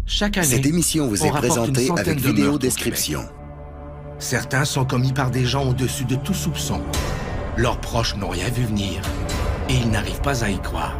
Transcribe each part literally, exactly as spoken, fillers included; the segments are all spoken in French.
Chaque année, Cette émission vous est on rapporte une présentée centaine avec de meurtres vidéo au description. Québec. Certains sont commis par des gens au-dessus de tout soupçon. Leurs proches n'ont rien vu venir et ils n'arrivent pas à y croire.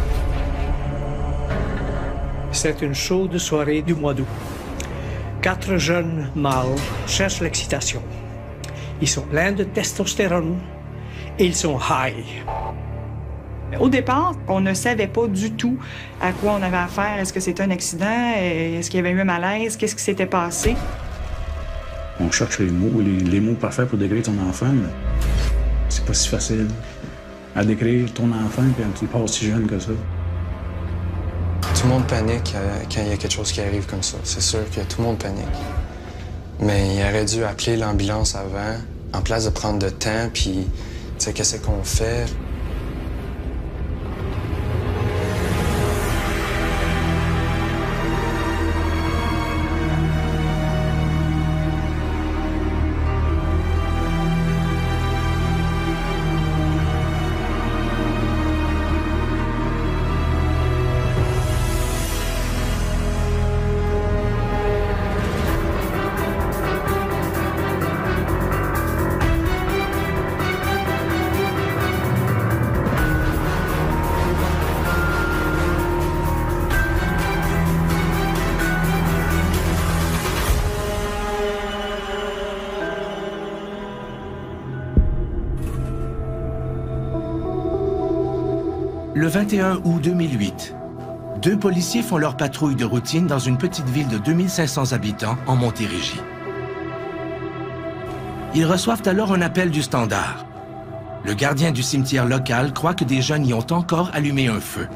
C'est une chaude soirée du mois d'août. Quatre jeunes mâles cherchent l'excitation. Ils sont pleins de testostérone et ils sont high. Au départ, on ne savait pas du tout à quoi on avait affaire. Est-ce que c'était un accident? Est-ce qu'il y avait eu un malaise? Qu'est-ce qui s'était passé? On cherche les mots, les, les mots parfaits pour décrire ton enfant, mais c'est pas si facile à décrire ton enfant quand il n'est pas aussi jeune que ça. Tout le monde panique quand il y a quelque chose qui arrive comme ça. C'est sûr que tout le monde panique. Mais il aurait dû appeler l'ambulance avant, en place de prendre de temps, puis, tu sais, qu'est-ce qu'on fait? Le vingt et un août deux mille huit, deux policiers font leur patrouille de routine dans une petite ville de deux mille cinq cents habitants en Montérégie. Ils reçoivent alors un appel du standard. Le gardien du cimetière local croit que des jeunes y ont encore allumé un feu.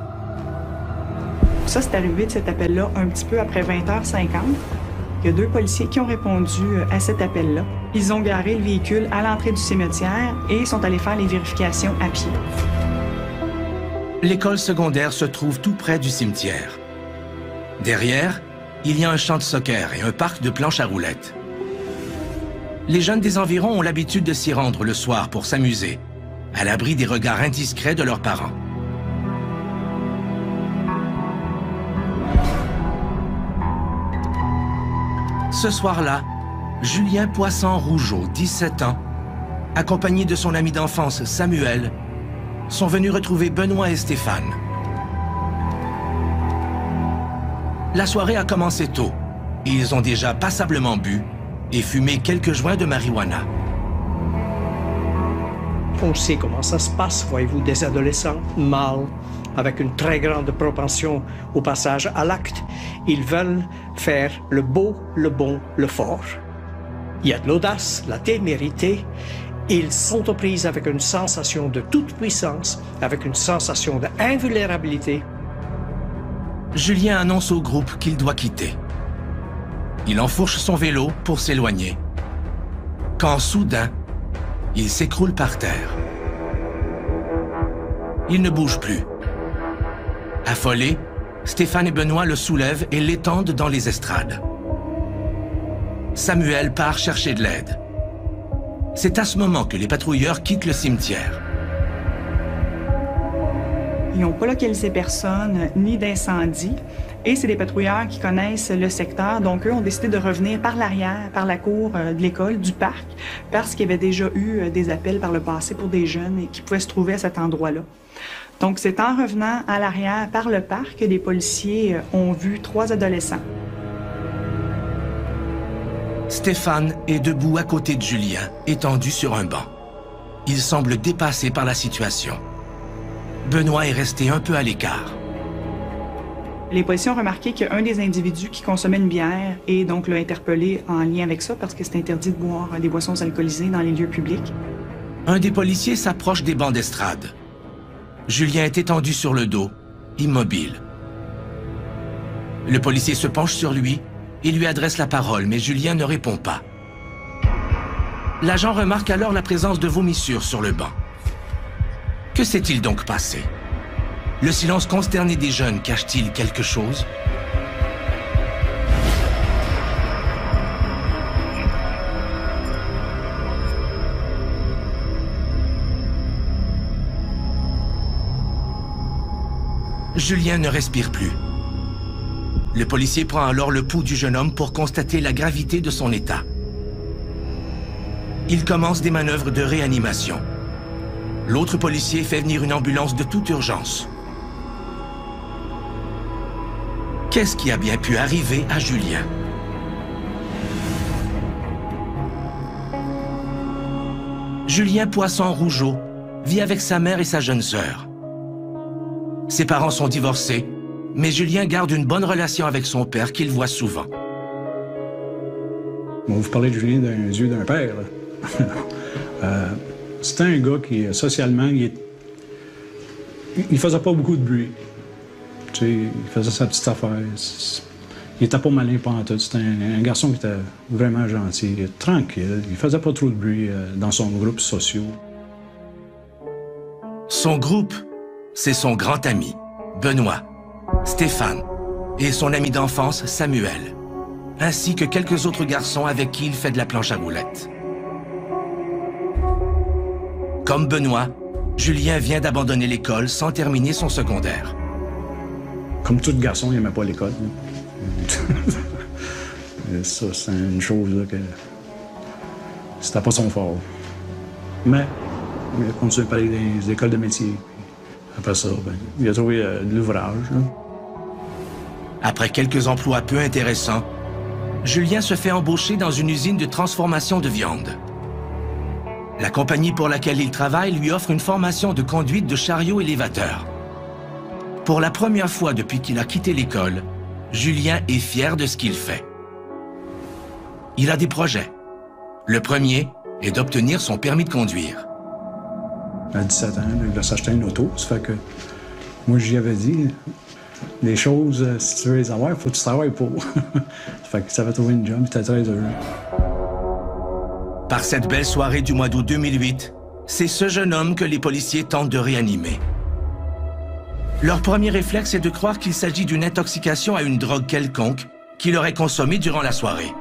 Ça, c'est arrivé de cet appel-là un petit peu après vingt heures cinquante. Il y a deux policiers qui ont répondu à cet appel-là. Ils ont garé le véhicule à l'entrée du cimetière et sont allés faire les vérifications à pied. L'école secondaire se trouve tout près du cimetière. Derrière, il y a un champ de soccer et un parc de planches à roulettes. Les jeunes des environs ont l'habitude de s'y rendre le soir pour s'amuser, à l'abri des regards indiscrets de leurs parents. Ce soir-là, Julien Poisson-Rougeau, dix-sept ans, accompagné de son ami d'enfance Samuel, sont venus retrouver Benoît et Stéphane. La soirée a commencé tôt et ils ont déjà passablement bu et fumé quelques joints de marijuana. On sait comment ça se passe, voyez-vous, des adolescents mâles avec une très grande propension au passage à l'acte. Ils veulent faire le beau, le bon, le fort. Il y a de l'audace, la témérité. Ils sont aux prises avec une sensation de toute puissance, avec une sensation d'invulnérabilité. Julien annonce au groupe qu'il doit quitter. Il enfourche son vélo pour s'éloigner. Quand soudain, il s'écroule par terre. Il ne bouge plus. Affolés, Stéphane et Benoît le soulèvent et l'étendent dans les estrades. Samuel part chercher de l'aide. C'est à ce moment que les patrouilleurs quittent le cimetière. Ils n'ont pas localisé personne, ni d'incendie. Et c'est des patrouilleurs qui connaissent le secteur. Donc, eux ont décidé de revenir par l'arrière, par la cour de l'école, du parc, parce qu'il y avait déjà eu des appels par le passé pour des jeunes qui pouvaient se trouver à cet endroit-là. Donc, c'est en revenant à l'arrière par le parc que les policiers ont vu trois adolescents. Stéphane est debout à côté de Julien, étendu sur un banc. Il semble dépassé par la situation. Benoît est resté un peu à l'écart. Les policiers ont remarqué qu'un des individus qui consommait une bière et donc l'a interpellé en lien avec ça parce que c'est interdit de boire des boissons alcoolisées dans les lieux publics. Un des policiers s'approche des bancs d'estrade. Julien est étendu sur le dos, immobile. Le policier se penche sur lui et lui adresse la parole, mais Julien ne répond pas. L'agent remarque alors la présence de vomissures sur le banc. Que s'est-il donc passé? Le silence consterné des jeunes cache-t-il quelque chose? Julien ne respire plus. Le policier prend alors le pouls du jeune homme pour constater la gravité de son état. Il commence des manœuvres de réanimation. L'autre policier fait venir une ambulance de toute urgence. Qu'est-ce qui a bien pu arriver à Julien? Julien Poisson-Rougeau vit avec sa mère et sa jeune sœur. Ses parents sont divorcés, mais Julien garde une bonne relation avec son père qu'il voit souvent. Bon, vous parlez de Julien d'un yeux d'un père. euh, C'était un gars qui, socialement, il, est... il faisait pas beaucoup de bruit. Tu sais, il faisait sa petite affaire. Il était pas malin pendant tout. C'était un, un garçon qui était vraiment gentil, tranquille. Il faisait pas trop de bruit euh, dans son groupe social. Son groupe, c'est son grand ami, Benoît, Stéphane et son ami d'enfance, Samuel, ainsi que quelques autres garçons avec qui il fait de la planche à roulettes. Comme Benoît, Julien vient d'abandonner l'école sans terminer son secondaire. Comme tout garçon, il n'aimait pas l'école. Ça, c'est une chose là, que c'était pas son fort. Mais il a continué à parler des écoles de métier. Après ça, ben, il a trouvé euh, de l'ouvrage. Après quelques emplois peu intéressants, Julien se fait embaucher dans une usine de transformation de viande. La compagnie pour laquelle il travaille lui offre une formation de conduite de chariot élévateur. Pour la première fois depuis qu'il a quitté l'école, Julien est fier de ce qu'il fait. Il a des projets. Le premier est d'obtenir son permis de conduire. À dix-sept ans, il voulait s'acheter une auto. Ça fait que moi, j'y avais dit, les choses, si tu veux les avoir, il faut que tu travailles pour. Ça fait que ça va trouver une job, il était très heureux. Par cette belle soirée du mois d'août deux mille huit, c'est ce jeune homme que les policiers tentent de réanimer. Leur premier réflexe est de croire qu'il s'agit d'une intoxication à une drogue quelconque qu'il aurait consommée durant la soirée.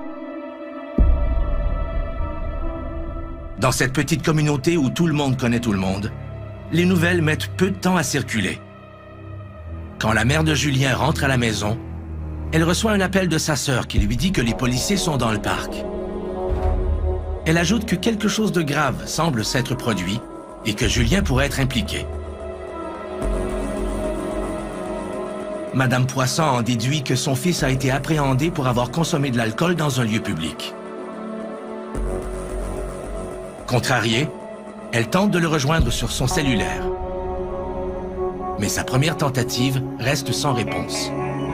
Dans cette petite communauté où tout le monde connaît tout le monde, les nouvelles mettent peu de temps à circuler. Quand la mère de Julien rentre à la maison, elle reçoit un appel de sa sœur qui lui dit que les policiers sont dans le parc. Elle ajoute que quelque chose de grave semble s'être produit et que Julien pourrait être impliqué. Madame Poisson en déduit que son fils a été appréhendé pour avoir consommé de l'alcool dans un lieu public. Contrariée, elle tente de le rejoindre sur son cellulaire. Mais sa première tentative reste sans réponse.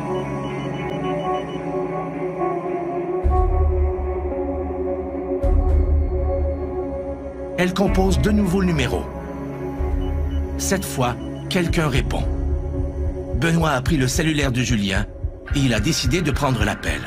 Elle compose de nouveaux numéros. Cette fois, quelqu'un répond. Benoît a pris le cellulaire de Julien et il a décidé de prendre l'appel.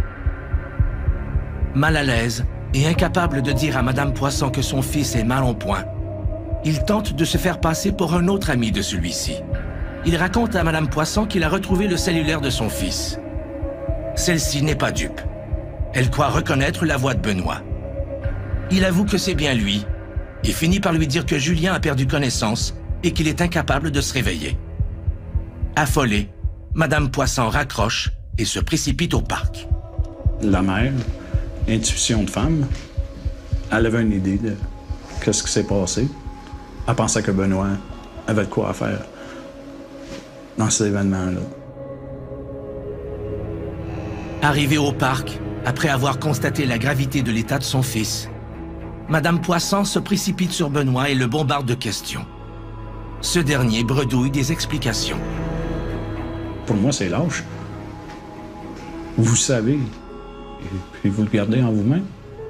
Mal à l'aise et incapable de dire à Madame Poisson que son fils est mal en point, il tente de se faire passer pour un autre ami de celui-ci. Il raconte à Madame Poisson qu'il a retrouvé le cellulaire de son fils. Celle-ci n'est pas dupe. Elle croit reconnaître la voix de Benoît. Il avoue que c'est bien lui et finit par lui dire que Julien a perdu connaissance et qu'il est incapable de se réveiller. Affolée, Madame Poisson raccroche et se précipite au parc. La mère, intuition de femme, elle avait une idée de qu'est-ce qui s'est passé. Elle pensait que Benoît avait de quoi faire dans cet événement-là. Arrivée au parc, après avoir constaté la gravité de l'état de son fils, Madame Poisson se précipite sur Benoît et le bombarde de questions. Ce dernier bredouille des explications. Pour moi, c'est lâche. Vous savez, et puis vous le gardez en vous-même.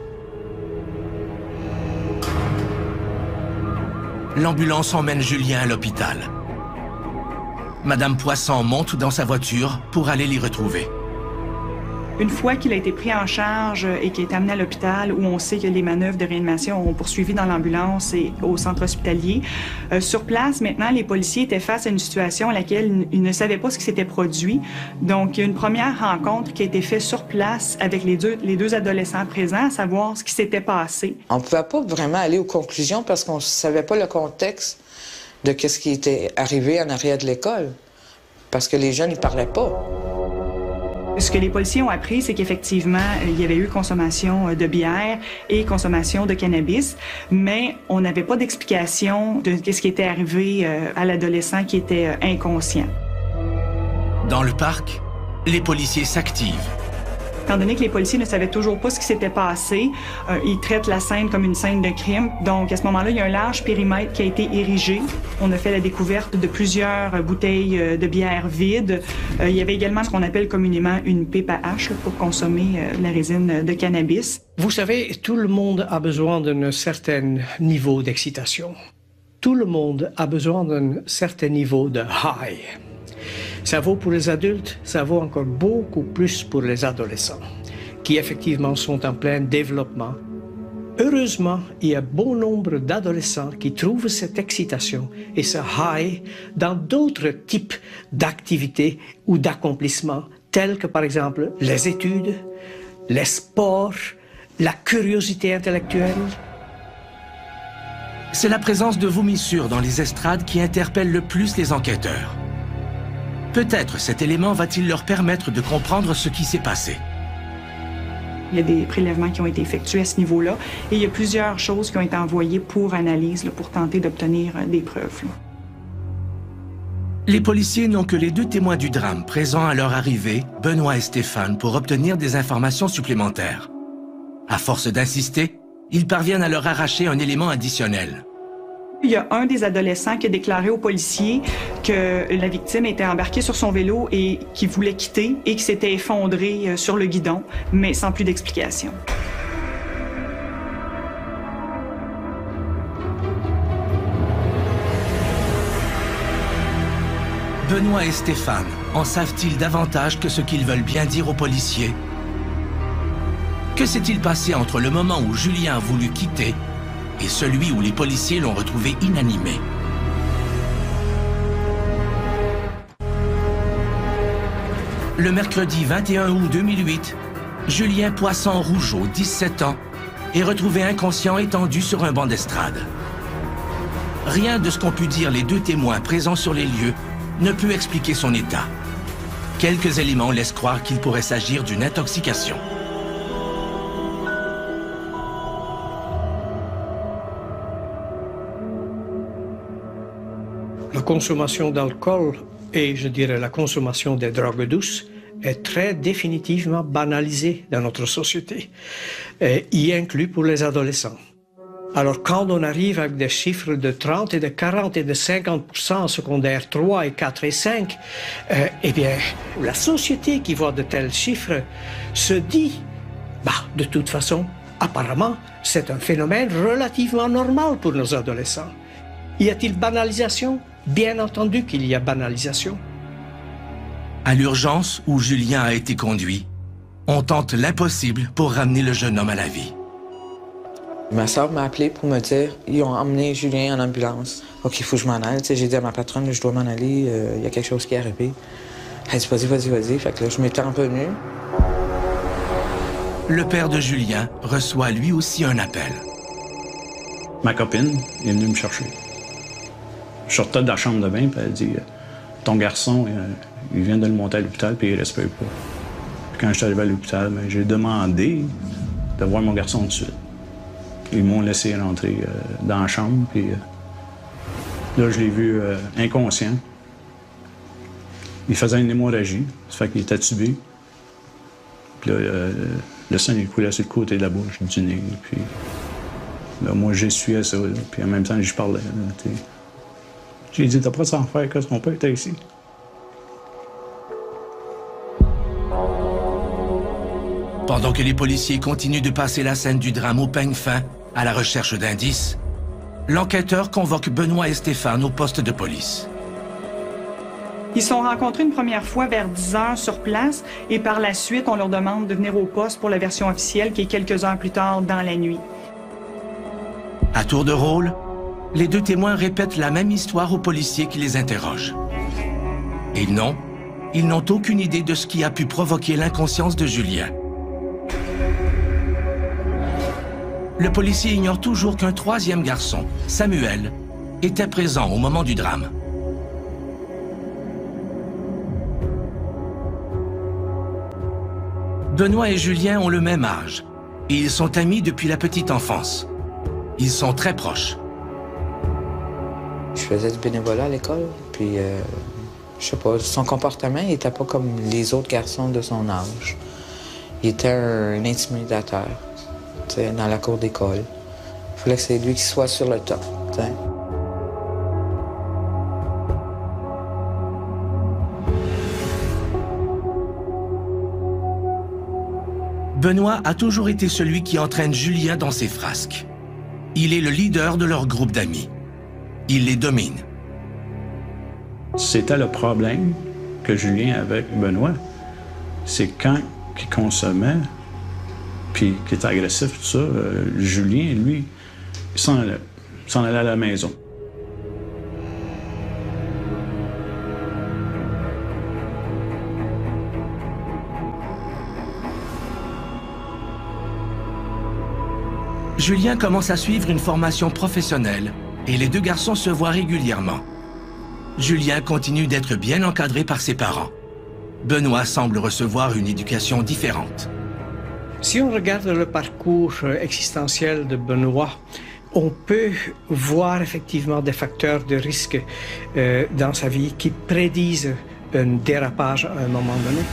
L'ambulance emmène Julien à l'hôpital. Madame Poisson monte dans sa voiture pour aller les retrouver. Une fois qu'il a été pris en charge et qu'il est amené à l'hôpital, où on sait que les manœuvres de réanimation ont poursuivi dans l'ambulance et au centre hospitalier, euh, sur place, maintenant, les policiers étaient face à une situation à laquelle ils ne savaient pas ce qui s'était produit. Donc, il y a une première rencontre qui a été faite sur place avec les deux, les deux adolescents présents, à savoir ce qui s'était passé. On ne pouvait pas vraiment aller aux conclusions parce qu'on ne savait pas le contexte de ce qui était arrivé en arrière de l'école, parce que les jeunes ne parlaient pas. Ce que les policiers ont appris, c'est qu'effectivement, il y avait eu consommation de bière et consommation de cannabis, mais on n'avait pas d'explication de ce qui était arrivé à l'adolescent qui était inconscient. Dans le parc, les policiers s'activent. Étant donné que les policiers ne savaient toujours pas ce qui s'était passé, euh, ils traitent la scène comme une scène de crime. Donc, à ce moment-là, il y a un large périmètre qui a été érigé. On a fait la découverte de plusieurs bouteilles de bière vides. Euh, il y avait également ce qu'on appelle communément une pipe à hache là, pour consommer euh, la résine de cannabis. Vous savez, tout le monde a besoin d'un certain niveau d'excitation. Tout le monde a besoin d'un certain niveau de high. Ça vaut pour les adultes, ça vaut encore beaucoup plus pour les adolescents, qui effectivement sont en plein développement. Heureusement, il y a bon nombre d'adolescents qui trouvent cette excitation et ce high dans d'autres types d'activités ou d'accomplissements, tels que par exemple les études, les sports, la curiosité intellectuelle. C'est la présence de vomissures dans les estrades qui interpelle le plus les enquêteurs. Peut-être cet élément va-t-il leur permettre de comprendre ce qui s'est passé. Il y a des prélèvements qui ont été effectués à ce niveau-là et il y a plusieurs choses qui ont été envoyées pour analyse, là, pour tenter d'obtenir des preuves. Là. Les policiers n'ont que les deux témoins du drame présents à leur arrivée, Benoît et Stéphane, pour obtenir des informations supplémentaires. À force d'insister, ils parviennent à leur arracher un élément additionnel. Il y a un des adolescents qui a déclaré aux policiers que la victime était embarquée sur son vélo et qui voulait quitter et qui s'était effondré sur le guidon, mais sans plus d'explication. Benoît et Stéphane en savent-ils davantage que ce qu'ils veulent bien dire aux policiers? Que s'est-il passé entre le moment où Julien a voulu quitter et celui où les policiers l'ont retrouvé inanimé? Le mercredi vingt et un août deux mille huit, Julien Poisson-Rougeau, dix-sept ans, est retrouvé inconscient étendu sur un banc d'estrade. Rien de ce qu'ont pu dire les deux témoins présents sur les lieux ne peut expliquer son état. Quelques éléments laissent croire qu'il pourrait s'agir d'une intoxication. La consommation d'alcool et, je dirais, la consommation des drogues douces est très définitivement banalisée dans notre société, et y inclus pour les adolescents. Alors, quand on arrive avec des chiffres de trente et de quarante et de cinquante pour cent en secondaire trois et quatre et cinq, euh, eh bien, la société qui voit de tels chiffres se dit, bah, de toute façon, apparemment, c'est un phénomène relativement normal pour nos adolescents. Y a-t-il banalisation? Bien entendu qu'il y a banalisation. À l'urgence où Julien a été conduit, on tente l'impossible pour ramener le jeune homme à la vie. Ma soeur m'a appelé pour me dire ils ont emmené Julien en ambulance. OK, il faut que je m'en aille. J'ai dit à ma patronne, je dois m'en aller, il euh, y a quelque chose qui est arrivé. Elle dit vas-y, vas-y, vas-y. Fait que là, je m'étais revenu. Le père de Julien reçoit lui aussi un appel. Ma copine est venue me chercher. Je sortais de la chambre de bain, puis elle dit ton garçon, euh, il vient de le monter à l'hôpital, puis il respire pas. Puis quand je suis arrivé à l'hôpital, ben, j'ai demandé de voir mon garçon tout de suite. Ils m'ont laissé rentrer euh, dans la chambre, puis euh, là, je l'ai vu euh, inconscient. Il faisait une hémorragie, ça fait qu'il était tubé. Puis là, euh, le sang, il coulait sur le côté de la bouche, du nez, puis là, moi, j'essuyais ça, là, puis en même temps, je parlais. Là, j'ai dit, t'as pas de s'en faire, que son père était ici. Pendant que les policiers continuent de passer la scène du drame au peigne fin, à la recherche d'indices, l'enquêteur convoque Benoît et Stéphane au poste de police. Ils se sont rencontrés une première fois vers dix heures sur place et par la suite, on leur demande de venir au poste pour la version officielle qui est quelques heures plus tard dans la nuit. À tour de rôle, les deux témoins répètent la même histoire aux policiers qui les interrogent. Et non, ils n'ont aucune idée de ce qui a pu provoquer l'inconscience de Julien. Le policier ignore toujours qu'un troisième garçon, Samuel, était présent au moment du drame. Benoît et Julien ont le même âge et ils sont amis depuis la petite enfance. Ils sont très proches. Je faisais du bénévolat à l'école, puis euh, je sais pas, son comportement, il était pas comme les autres garçons de son âge. Il était un, un intimidateur, tu sais, dans la cour d'école. Il fallait que c'est lui qui soit sur le top, tu sais. Benoît a toujours été celui qui entraîne Julien dans ses frasques. Il est le leader de leur groupe d'amis. Il les domine. C'était le problème que Julien avait avec Benoît. C'est quand il consommait, puis qu'il était agressif, tout ça, euh, Julien, lui, il s'en allait, il s'en allait à la maison. Julien commence à suivre une formation professionnelle et les deux garçons se voient régulièrement. Julien continue d'être bien encadré par ses parents. Benoît semble recevoir une éducation différente. Si on regarde le parcours existentiel de Benoît, on peut voir effectivement des facteurs de risque euh, dans sa vie qui prédisent un dérapage à un moment donné.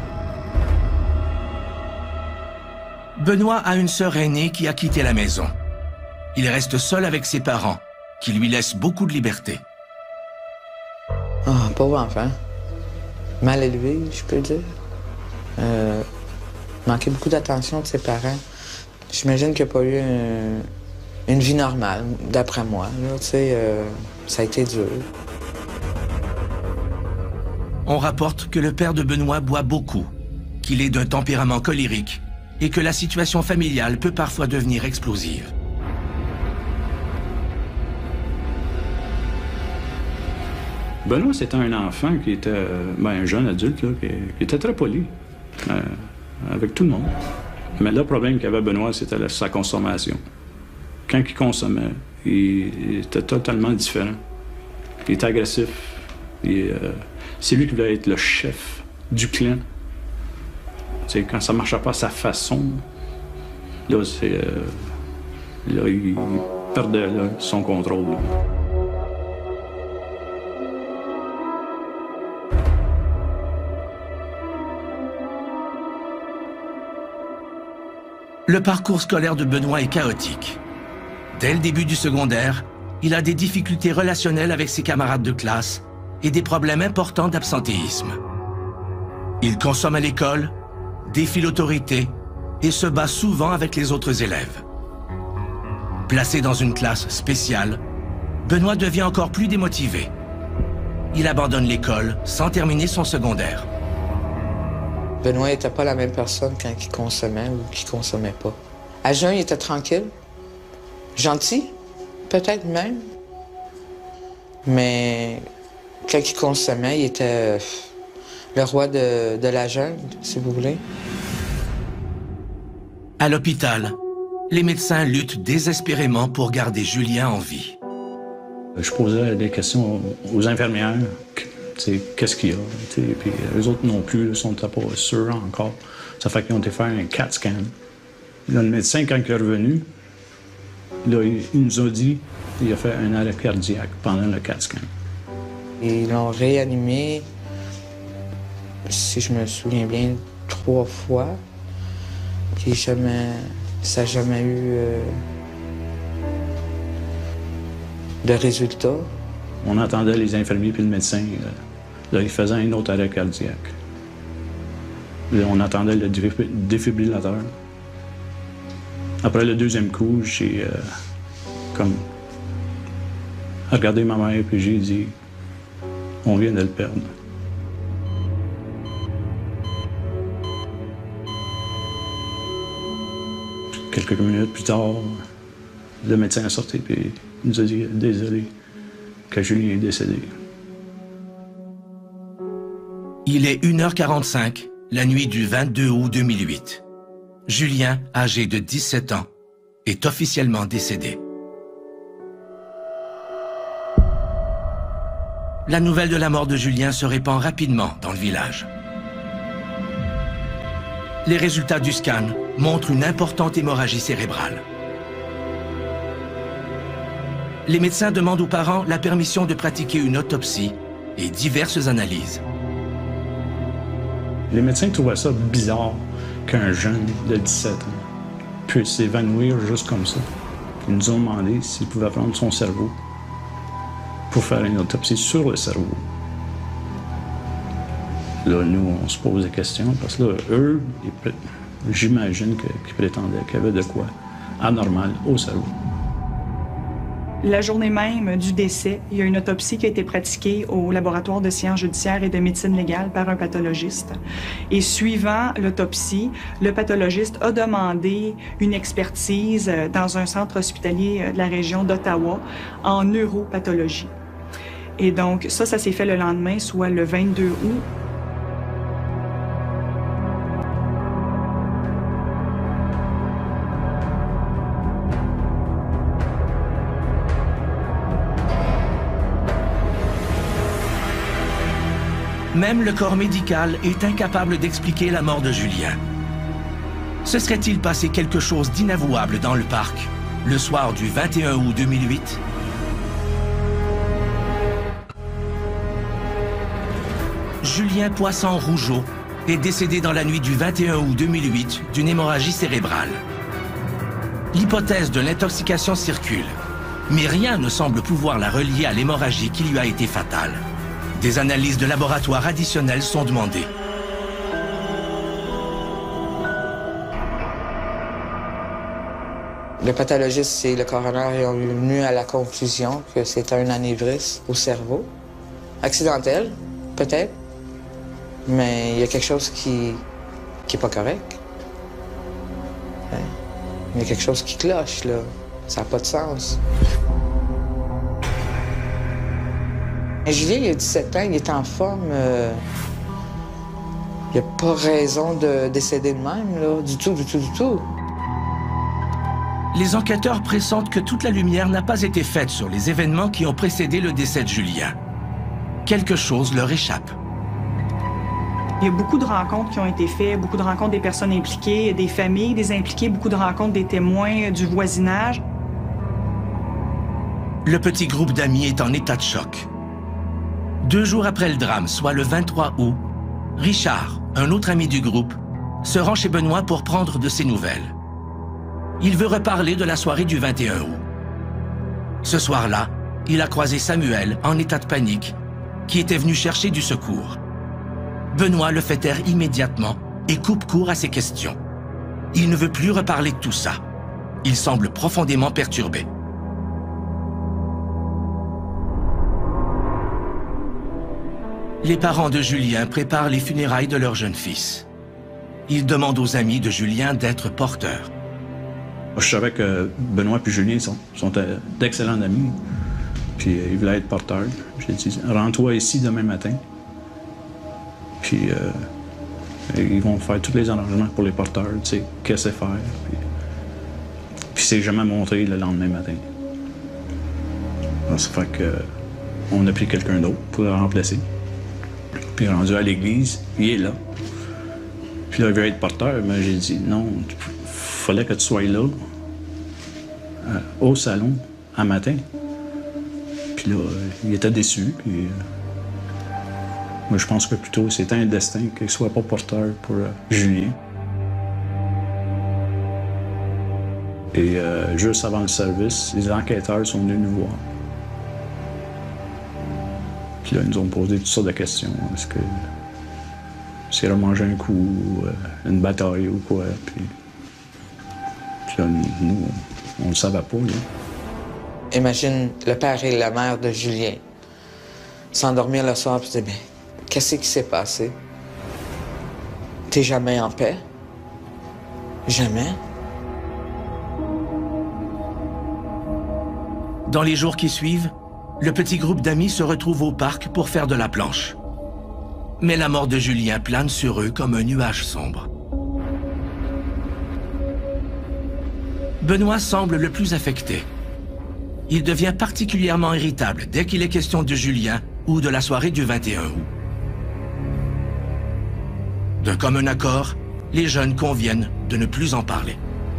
Benoît a une sœur aînée qui a quitté la maison. Il reste seul avec ses parents, qui lui laissent beaucoup de liberté. Ah, oh, pauvre enfant. Mal élevé, je peux dire. Euh, manquait beaucoup d'attention de ses parents. J'imagine qu'il n'a pas eu un, une vie normale, d'après moi. Là, tu sais, euh, ça a été dur. On rapporte que le père de Benoît boit beaucoup, qu'il est d'un tempérament colérique et que la situation familiale peut parfois devenir explosive. Benoît, c'était un enfant qui était, ben, un jeune adulte, là, qui, qui était très poli euh, avec tout le monde. Mais le problème qu'avait Benoît, c'était la, sa consommation. Quand il consommait, il, il était totalement différent. Il était agressif. Et, euh, c'est lui qui voulait être le chef du clan. T'sais, quand ça ne marchait pas à sa façon, là, c'est, euh, là il, il perdait là, son contrôle. Là. Le parcours scolaire de Benoît est chaotique. Dès le début du secondaire, il a des difficultés relationnelles avec ses camarades de classe et des problèmes importants d'absentéisme. Il consomme à l'école, défie l'autorité et se bat souvent avec les autres élèves. Placé dans une classe spéciale, Benoît devient encore plus démotivé. Il abandonne l'école sans terminer son secondaire. Benoît n'était pas la même personne quand il consommait ou qu'il consommait pas. À jeun, il était tranquille, gentil, peut-être même. Mais quand il consommait, il était le roi de, de la jungle, si vous voulez. À l'hôpital, les médecins luttent désespérément pour garder Julien en vie. Je posais des questions aux infirmières. Qu'est-ce qu'il y a? T'sais, puis eux autres non plus, ne sont pas sûrs encore. Ça fait qu'ils ont été faire un CAT scan. Là, le médecin, quand il est revenu, là, il, il nous a dit qu'il a fait un arrêt cardiaque pendant le CAT scan. Ils l'ont réanimé, si je me souviens bien, trois fois. Puis jamais, ça n'a jamais eu euh, de résultat. On entendait les infirmiers puis le médecin. Euh, là, il faisait un autre arrêt cardiaque. Là, on entendait le défibrillateur. Après le deuxième coup, j'ai euh, comme regardé ma mère puis j'ai dit « On vient de le perdre ». Quelques minutes plus tard, le médecin est sorti puis il nous a dit « Désolé ». Que Julien est décédé. Il est une heure quarante-cinq, la nuit du vingt-deux août deux mille huit. Julien, âgé de dix-sept ans, est officiellement décédé. La nouvelle de la mort de Julien se répand rapidement dans le village. Les résultats du scan montrent une importante hémorragie cérébrale. Les médecins demandent aux parents la permission de pratiquer une autopsie et diverses analyses. Les médecins trouvaient ça bizarre qu'un jeune de dix-sept ans puisse s'évanouir juste comme ça. Ils nous ont demandé s'ils pouvaient prendre son cerveau pour faire une autopsie sur le cerveau. Là, nous, on se pose des questions parce que là, eux, j'imagine qu'ils prétendaient qu'il y avait de quoi anormal au cerveau. La journée même du décès, il y a une autopsie qui a été pratiquée au laboratoire de sciences judiciaires et de médecine légale par un pathologiste. Et suivant l'autopsie, le pathologiste a demandé une expertise dans un centre hospitalier de la région d'Ottawa en neuropathologie. Et donc, ça, ça s'est fait le lendemain, soit le vingt-deux août. Même le corps médical est incapable d'expliquer la mort de Julien. Se serait-il passé quelque chose d'inavouable dans le parc le soir du vingt et un août deux mille huit? Julien Poisson-Rougeau est décédé dans la nuit du vingt et un août deux mille huit d'une hémorragie cérébrale. L'hypothèse de l'intoxication circule, mais rien ne semble pouvoir la relier à l'hémorragie qui lui a été fatale. Des analyses de laboratoire additionnelles sont demandées. Le pathologiste et le coroner ont venu à la conclusion que c'était un anévrisme au cerveau. Accidentel, peut-être, mais il y a quelque chose qui qui est pas correct. Hein? Il y a quelque chose qui cloche, là. Ça n'a pas de sens. Et Julien, il a dix-sept ans, il est en forme. Euh... Il n'y a pas raison de décéder de même, là. Du tout, du tout, du tout. Les enquêteurs pressentent que toute la lumière n'a pas été faite sur les événements qui ont précédé le décès de Julien. Quelque chose leur échappe. Il y a beaucoup de rencontres qui ont été faites, beaucoup de rencontres des personnes impliquées, des familles, des impliqués, beaucoup de rencontres des témoins, du voisinage. Le petit groupe d'amis est en état de choc. Deux jours après le drame, soit le vingt-trois août, Richard, un autre ami du groupe, se rend chez Benoît pour prendre de ses nouvelles. Il veut reparler de la soirée du vingt et un août. Ce soir-là, il a croisé Samuel, en état de panique, qui était venu chercher du secours. Benoît le fait taire immédiatement et coupe court à ses questions. Il ne veut plus reparler de tout ça. Il semble profondément perturbé. Les parents de Julien préparent les funérailles de leur jeune fils. Ils demandent aux amis de Julien d'être porteurs. Je savais que Benoît et Julien sont, sont d'excellents amis. Puis euh, ils voulaient être porteurs. J'ai dit, rends-toi ici demain matin. Puis euh, ils vont faire tous les arrangements pour les porteurs, tu sais, qu'est-ce que c'est faire. Puis, puis c'est jamais montré le lendemain matin. Alors, ça fait que on a pris quelqu'un d'autre pour le remplacer. Puis rendu à l'église, il est là. Puis là, il veut être porteur, mais j'ai dit non, il fallait que tu sois là, euh, au salon, un matin. Puis là, il était déçu. Puis, euh, moi, je pense que plutôt c'était un destin qu'il ne soit pas porteur pour euh, Julien. Et euh, juste avant le service, les enquêteurs sont venus nous voir. Puis là, ils nous ont posé toutes sortes de questions. Est-ce que s'il a mangé un coup, euh, une bataille ou quoi? Puis, puis là, nous, on ne le savait pas. Là. Imagine le père et la mère de Julien s'endormir le soir et se dire, mais qu'est-ce qui s'est passé? T'es jamais en paix? Jamais? Dans les jours qui suivent, le petit groupe d'amis se retrouve au parc pour faire de la planche. Mais la mort de Julien plane sur eux comme un nuage sombre. Benoît semble le plus affecté. Il devient particulièrement irritable dès qu'il est question de Julien ou de la soirée du vingt et un août. D'un commun accord, les jeunes conviennent de ne plus en parler.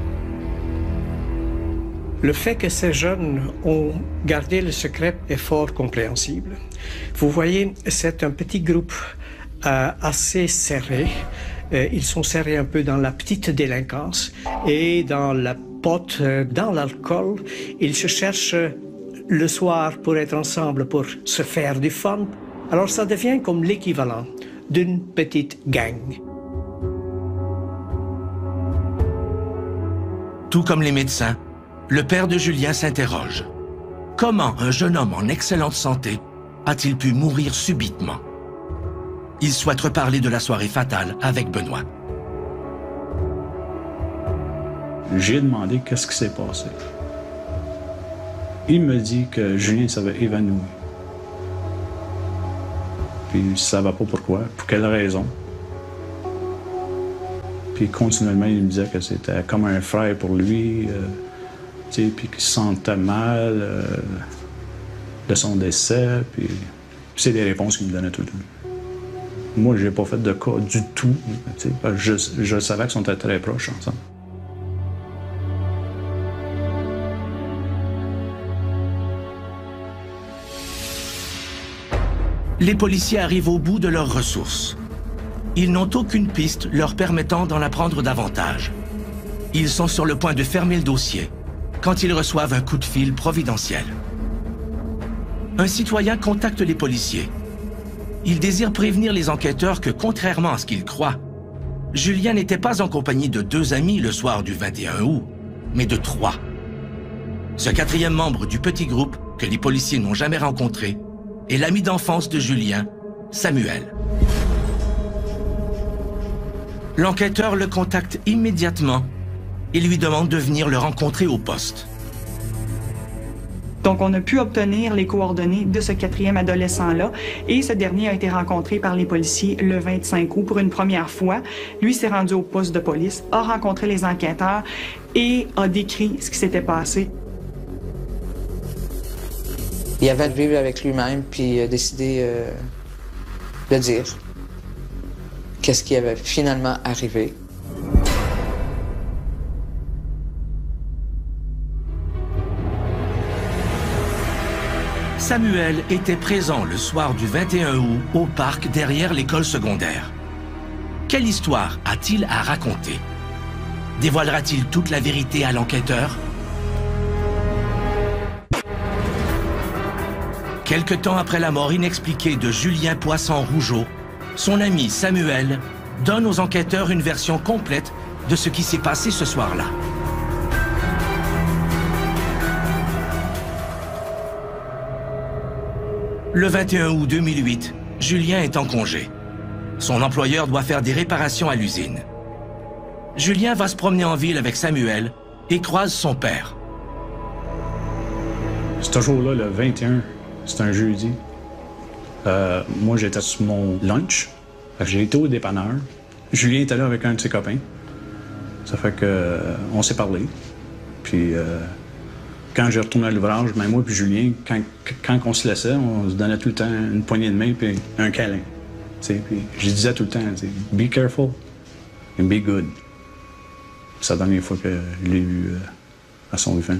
Le fait que ces jeunes ont gardé le secret est fort compréhensible. Vous voyez, c'est un petit groupe euh, assez serré. Euh, ils sont serrés un peu dans la petite délinquance et dans la pote, euh, dans l'alcool. Ils se cherchent le soir pour être ensemble, pour se faire du fun. Alors ça devient comme l'équivalent d'une petite gang. Tout comme les médecins, le père de Julien s'interroge. Comment un jeune homme en excellente santé a-t-il pu mourir subitement? Il souhaite reparler de la soirée fatale avec Benoît. J'ai demandé qu'est-ce qui s'est passé. Il me dit que Julien s'avait évanoui. Puis il ne savait pas pourquoi, pour quelle raison. Puis continuellement, il me disait que c'était comme un frère pour lui, euh, tu sais, puis qu'il se sentait mal euh, de son décès. Puis c'est des réponses qu'il me donnait tout le temps. Moi, j'ai pas fait de cas du tout. Tu sais, je, je savais qu'ils sont très proches ensemble. Les policiers arrivent au bout de leurs ressources. Ils n'ont aucune piste leur permettant d'en apprendre davantage. Ils sont sur le point de fermer le dossier quand ils reçoivent un coup de fil providentiel. Un citoyen contacte les policiers. Il désire prévenir les enquêteurs que, contrairement à ce qu'ils croient, Julien n'était pas en compagnie de deux amis le soir du vingt et un août, mais de trois. Ce quatrième membre du petit groupe, que les policiers n'ont jamais rencontré, est l'ami d'enfance de Julien, Samuel. L'enquêteur le contacte immédiatement et lui demande de venir le rencontrer au poste. Donc, on a pu obtenir les coordonnées de ce quatrième adolescent-là et ce dernier a été rencontré par les policiers le vingt-cinq août pour une première fois. Lui s'est rendu au poste de police, a rencontré les enquêteurs et a décrit ce qui s'était passé. Il avait à le vivre avec lui-même, puis il a décidé euh, de dire qu'est-ce qui avait finalement arrivé. Samuel était présent le soir du vingt et un août au parc derrière l'école secondaire. Quelle histoire a-t-il à raconter? Dévoilera-t-il toute la vérité à l'enquêteur? Quelque temps après la mort inexpliquée de Julien Poisson-Rougeau, son ami Samuel donne aux enquêteurs une version complète de ce qui s'est passé ce soir-là. Le vingt et un août deux mille huit, Julien est en congé. Son employeur doit faire des réparations à l'usine. Julien va se promener en ville avec Samuel et croise son père. Ce jour-là, le vingt et un, c'est un jeudi. Euh, moi, j'étais sur mon lunch. J'ai été au dépanneur. Julien était là avec un de ses copains. Ça fait que euh, on s'est parlé. Puis euh, quand j'ai retourné à l'ouvrage, même moi puis Julien, quand, quand on se laissait, on se donnait tout le temps une poignée de main puis un câlin. Puis je disais tout le temps, be careful and be good. C'est la dernière fois que je l'ai vu euh, à son vivant.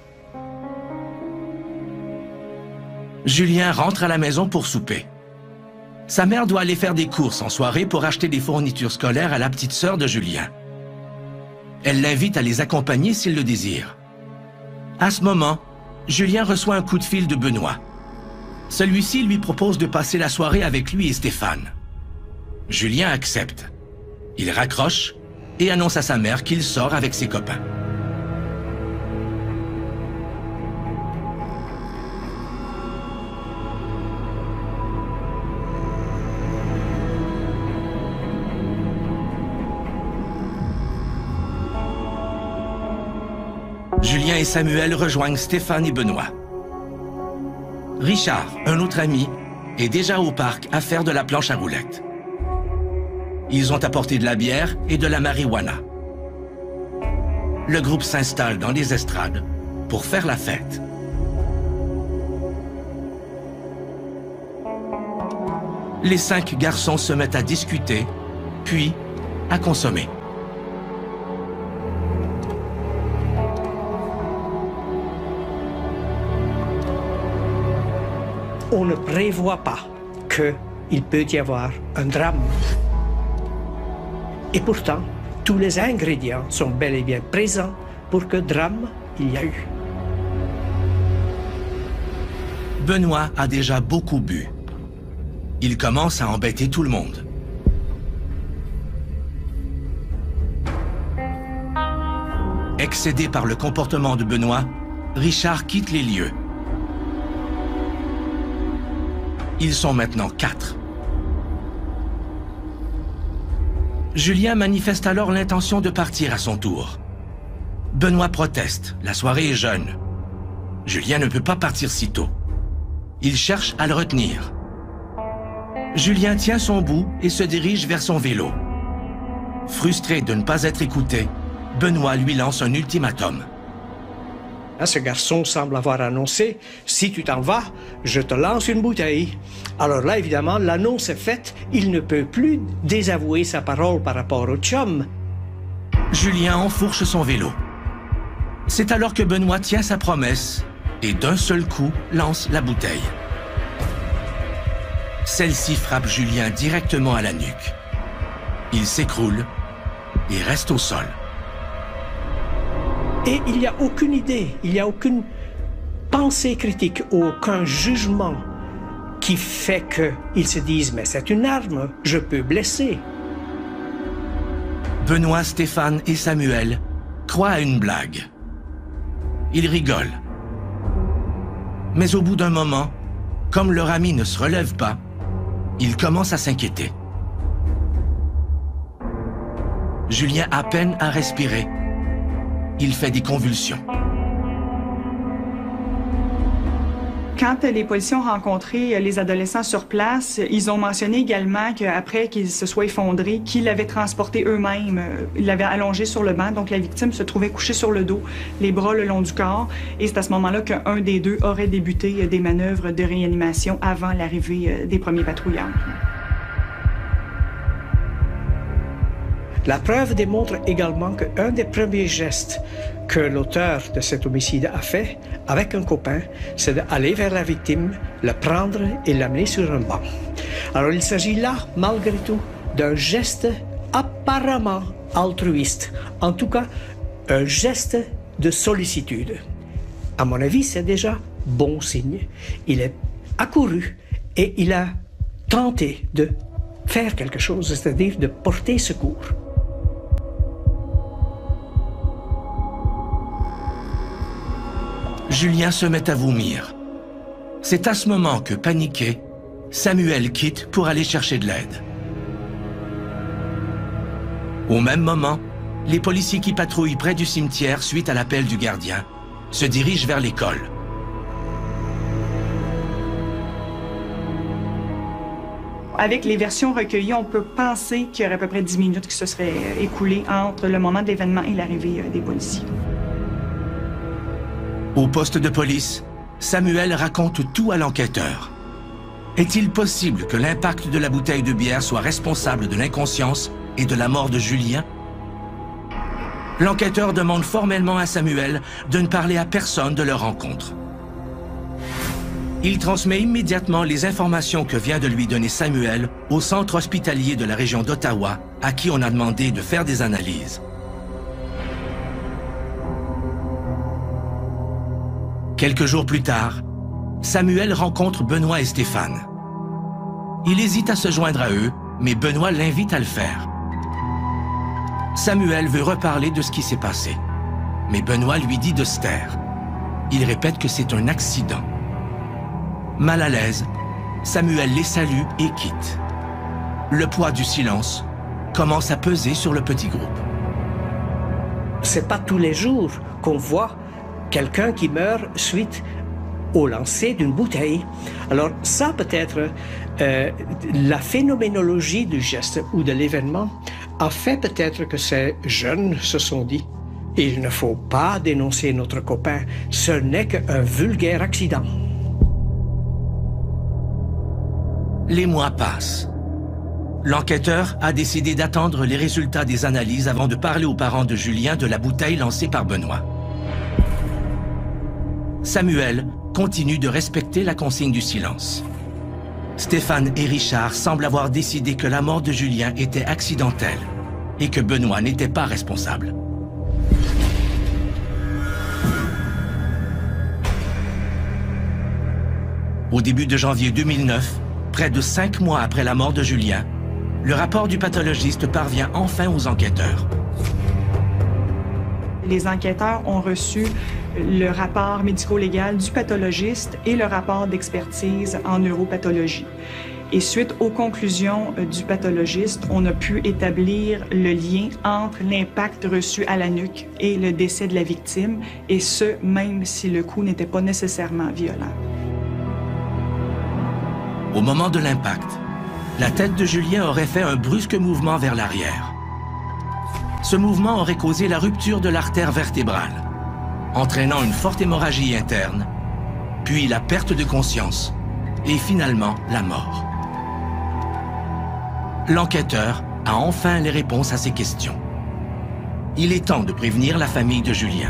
Julien rentre à la maison pour souper. Sa mère doit aller faire des courses en soirée pour acheter des fournitures scolaires à la petite sœur de Julien. Elle l'invite à les accompagner s'il le désire. À ce moment, Julien reçoit un coup de fil de Benoît. Celui-ci lui propose de passer la soirée avec lui et Stéphane. Julien accepte. Il raccroche et annonce à sa mère qu'il sort avec ses copains. Julien et Samuel rejoignent Stéphane et Benoît. Richard, un autre ami, est déjà au parc à faire de la planche à roulettes. Ils ont apporté de la bière et de la marijuana. Le groupe s'installe dans les estrades pour faire la fête. Les cinq garçons se mettent à discuter, puis à consommer. on ne prévoit pas qu'il peut y avoir un drame. Et pourtant, tous les ingrédients sont bel et bien présents pour que drame il y a eu. Benoît a déjà beaucoup bu. Il commence à embêter tout le monde. Excédé par le comportement de Benoît, Richard quitte les lieux. Ils sont maintenant quatre. Julien manifeste alors l'intention de partir à son tour. Benoît proteste, la soirée est jeune. Julien ne peut pas partir si tôt. Il cherche à le retenir. Julien tient son bout et se dirige vers son vélo. Frustré de ne pas être écouté, Benoît lui lance un ultimatum. Ce garçon semble avoir annoncé « Si tu t'en vas, je te lance une bouteille ». Alors là, évidemment, l'annonce est faite. Il ne peut plus désavouer sa parole par rapport au chum. Julien enfourche son vélo. C'est alors que Benoît tient sa promesse et d'un seul coup lance la bouteille. Celle-ci frappe Julien directement à la nuque. Il s'écroule et reste au sol. Et il n'y a aucune idée, il n'y a aucune pensée critique, aucun jugement qui fait qu'ils se disent « mais c'est une arme, je peux blesser ». Benoît, Stéphane et Samuel croient à une blague. Ils rigolent. Mais au bout d'un moment, comme leur ami ne se relève pas, ils commencent à s'inquiéter. Julien a peine à respirer. Il fait des convulsions. Quand les policiers ont rencontré les adolescents sur place, ils ont mentionné également qu'après qu'ils se soient effondrés, qu'ils l'avaient transporté eux-mêmes. Ils l'avaient allongé sur le banc, donc la victime se trouvait couchée sur le dos, les bras le long du corps. Et c'est à ce moment-là qu'un des deux aurait débuté des manœuvres de réanimation avant l'arrivée des premiers patrouilleurs. La preuve démontre également qu'un des premiers gestes que l'auteur de cet homicide a fait avec un copain, c'est d'aller vers la victime, le prendre et l'amener sur un banc. Alors il s'agit là, malgré tout, d'un geste apparemment altruiste. En tout cas, un geste de sollicitude. À mon avis, c'est déjà bon signe. Il est accouru et il a tenté de faire quelque chose, c'est-à-dire de porter secours. Julien se met à vomir. C'est à ce moment que, paniqué, Samuel quitte pour aller chercher de l'aide. Au même moment, les policiers qui patrouillent près du cimetière suite à l'appel du gardien se dirigent vers l'école. Avec les versions recueillies, on peut penser qu'il y aurait à peu près dix minutes qui se seraient écoulées entre le moment de l'événement et l'arrivée des policiers. Au poste de police, Samuel raconte tout à l'enquêteur. Est-il possible que l'impact de la bouteille de bière soit responsable de l'inconscience et de la mort de Julien? L'enquêteur demande formellement à Samuel de ne parler à personne de leur rencontre. Il transmet immédiatement les informations que vient de lui donner Samuel au centre hospitalier de la région d'Ottawa, à qui on a demandé de faire des analyses. Quelques jours plus tard, Samuel rencontre Benoît et Stéphane. Il hésite à se joindre à eux, mais Benoît l'invite à le faire. Samuel veut reparler de ce qui s'est passé, mais Benoît lui dit de se taire. Il répète que c'est un accident. Mal à l'aise, Samuel les salue et quitte. Le poids du silence commence à peser sur le petit groupe. C'est pas tous les jours qu'on voit quelqu'un qui meurt suite au lancer d'une bouteille. Alors ça peut-être, euh, la phénoménologie du geste ou de l'événement a fait peut-être que ces jeunes se sont dit « Il ne faut pas dénoncer notre copain, ce n'est qu'un vulgaire accident ». Les mois passent. L'enquêteur a décidé d'attendre les résultats des analyses avant de parler aux parents de Julien de la bouteille lancée par Benoît. Samuel continuent de respecter la consigne du silence. Stéphane et Richard semblent avoir décidé que la mort de Julien était accidentelle et que Benoît n'était pas responsable. Au début de janvier deux mille neuf, près de cinq mois après la mort de Julien, le rapport du pathologiste parvient enfin aux enquêteurs. Les enquêteurs ont reçu le rapport médico-légal du pathologiste et le rapport d'expertise en neuropathologie. Et suite aux conclusions du pathologiste, on a pu établir le lien entre l'impact reçu à la nuque et le décès de la victime, et ce, même si le coup n'était pas nécessairement violent. Au moment de l'impact, la tête de Julien aurait fait un brusque mouvement vers l'arrière. Ce mouvement aurait causé la rupture de l'artère vertébrale, entraînant une forte hémorragie interne, puis la perte de conscience et finalement la mort. L'enquêteur a enfin les réponses à ces questions. Il est temps de prévenir la famille de Julien.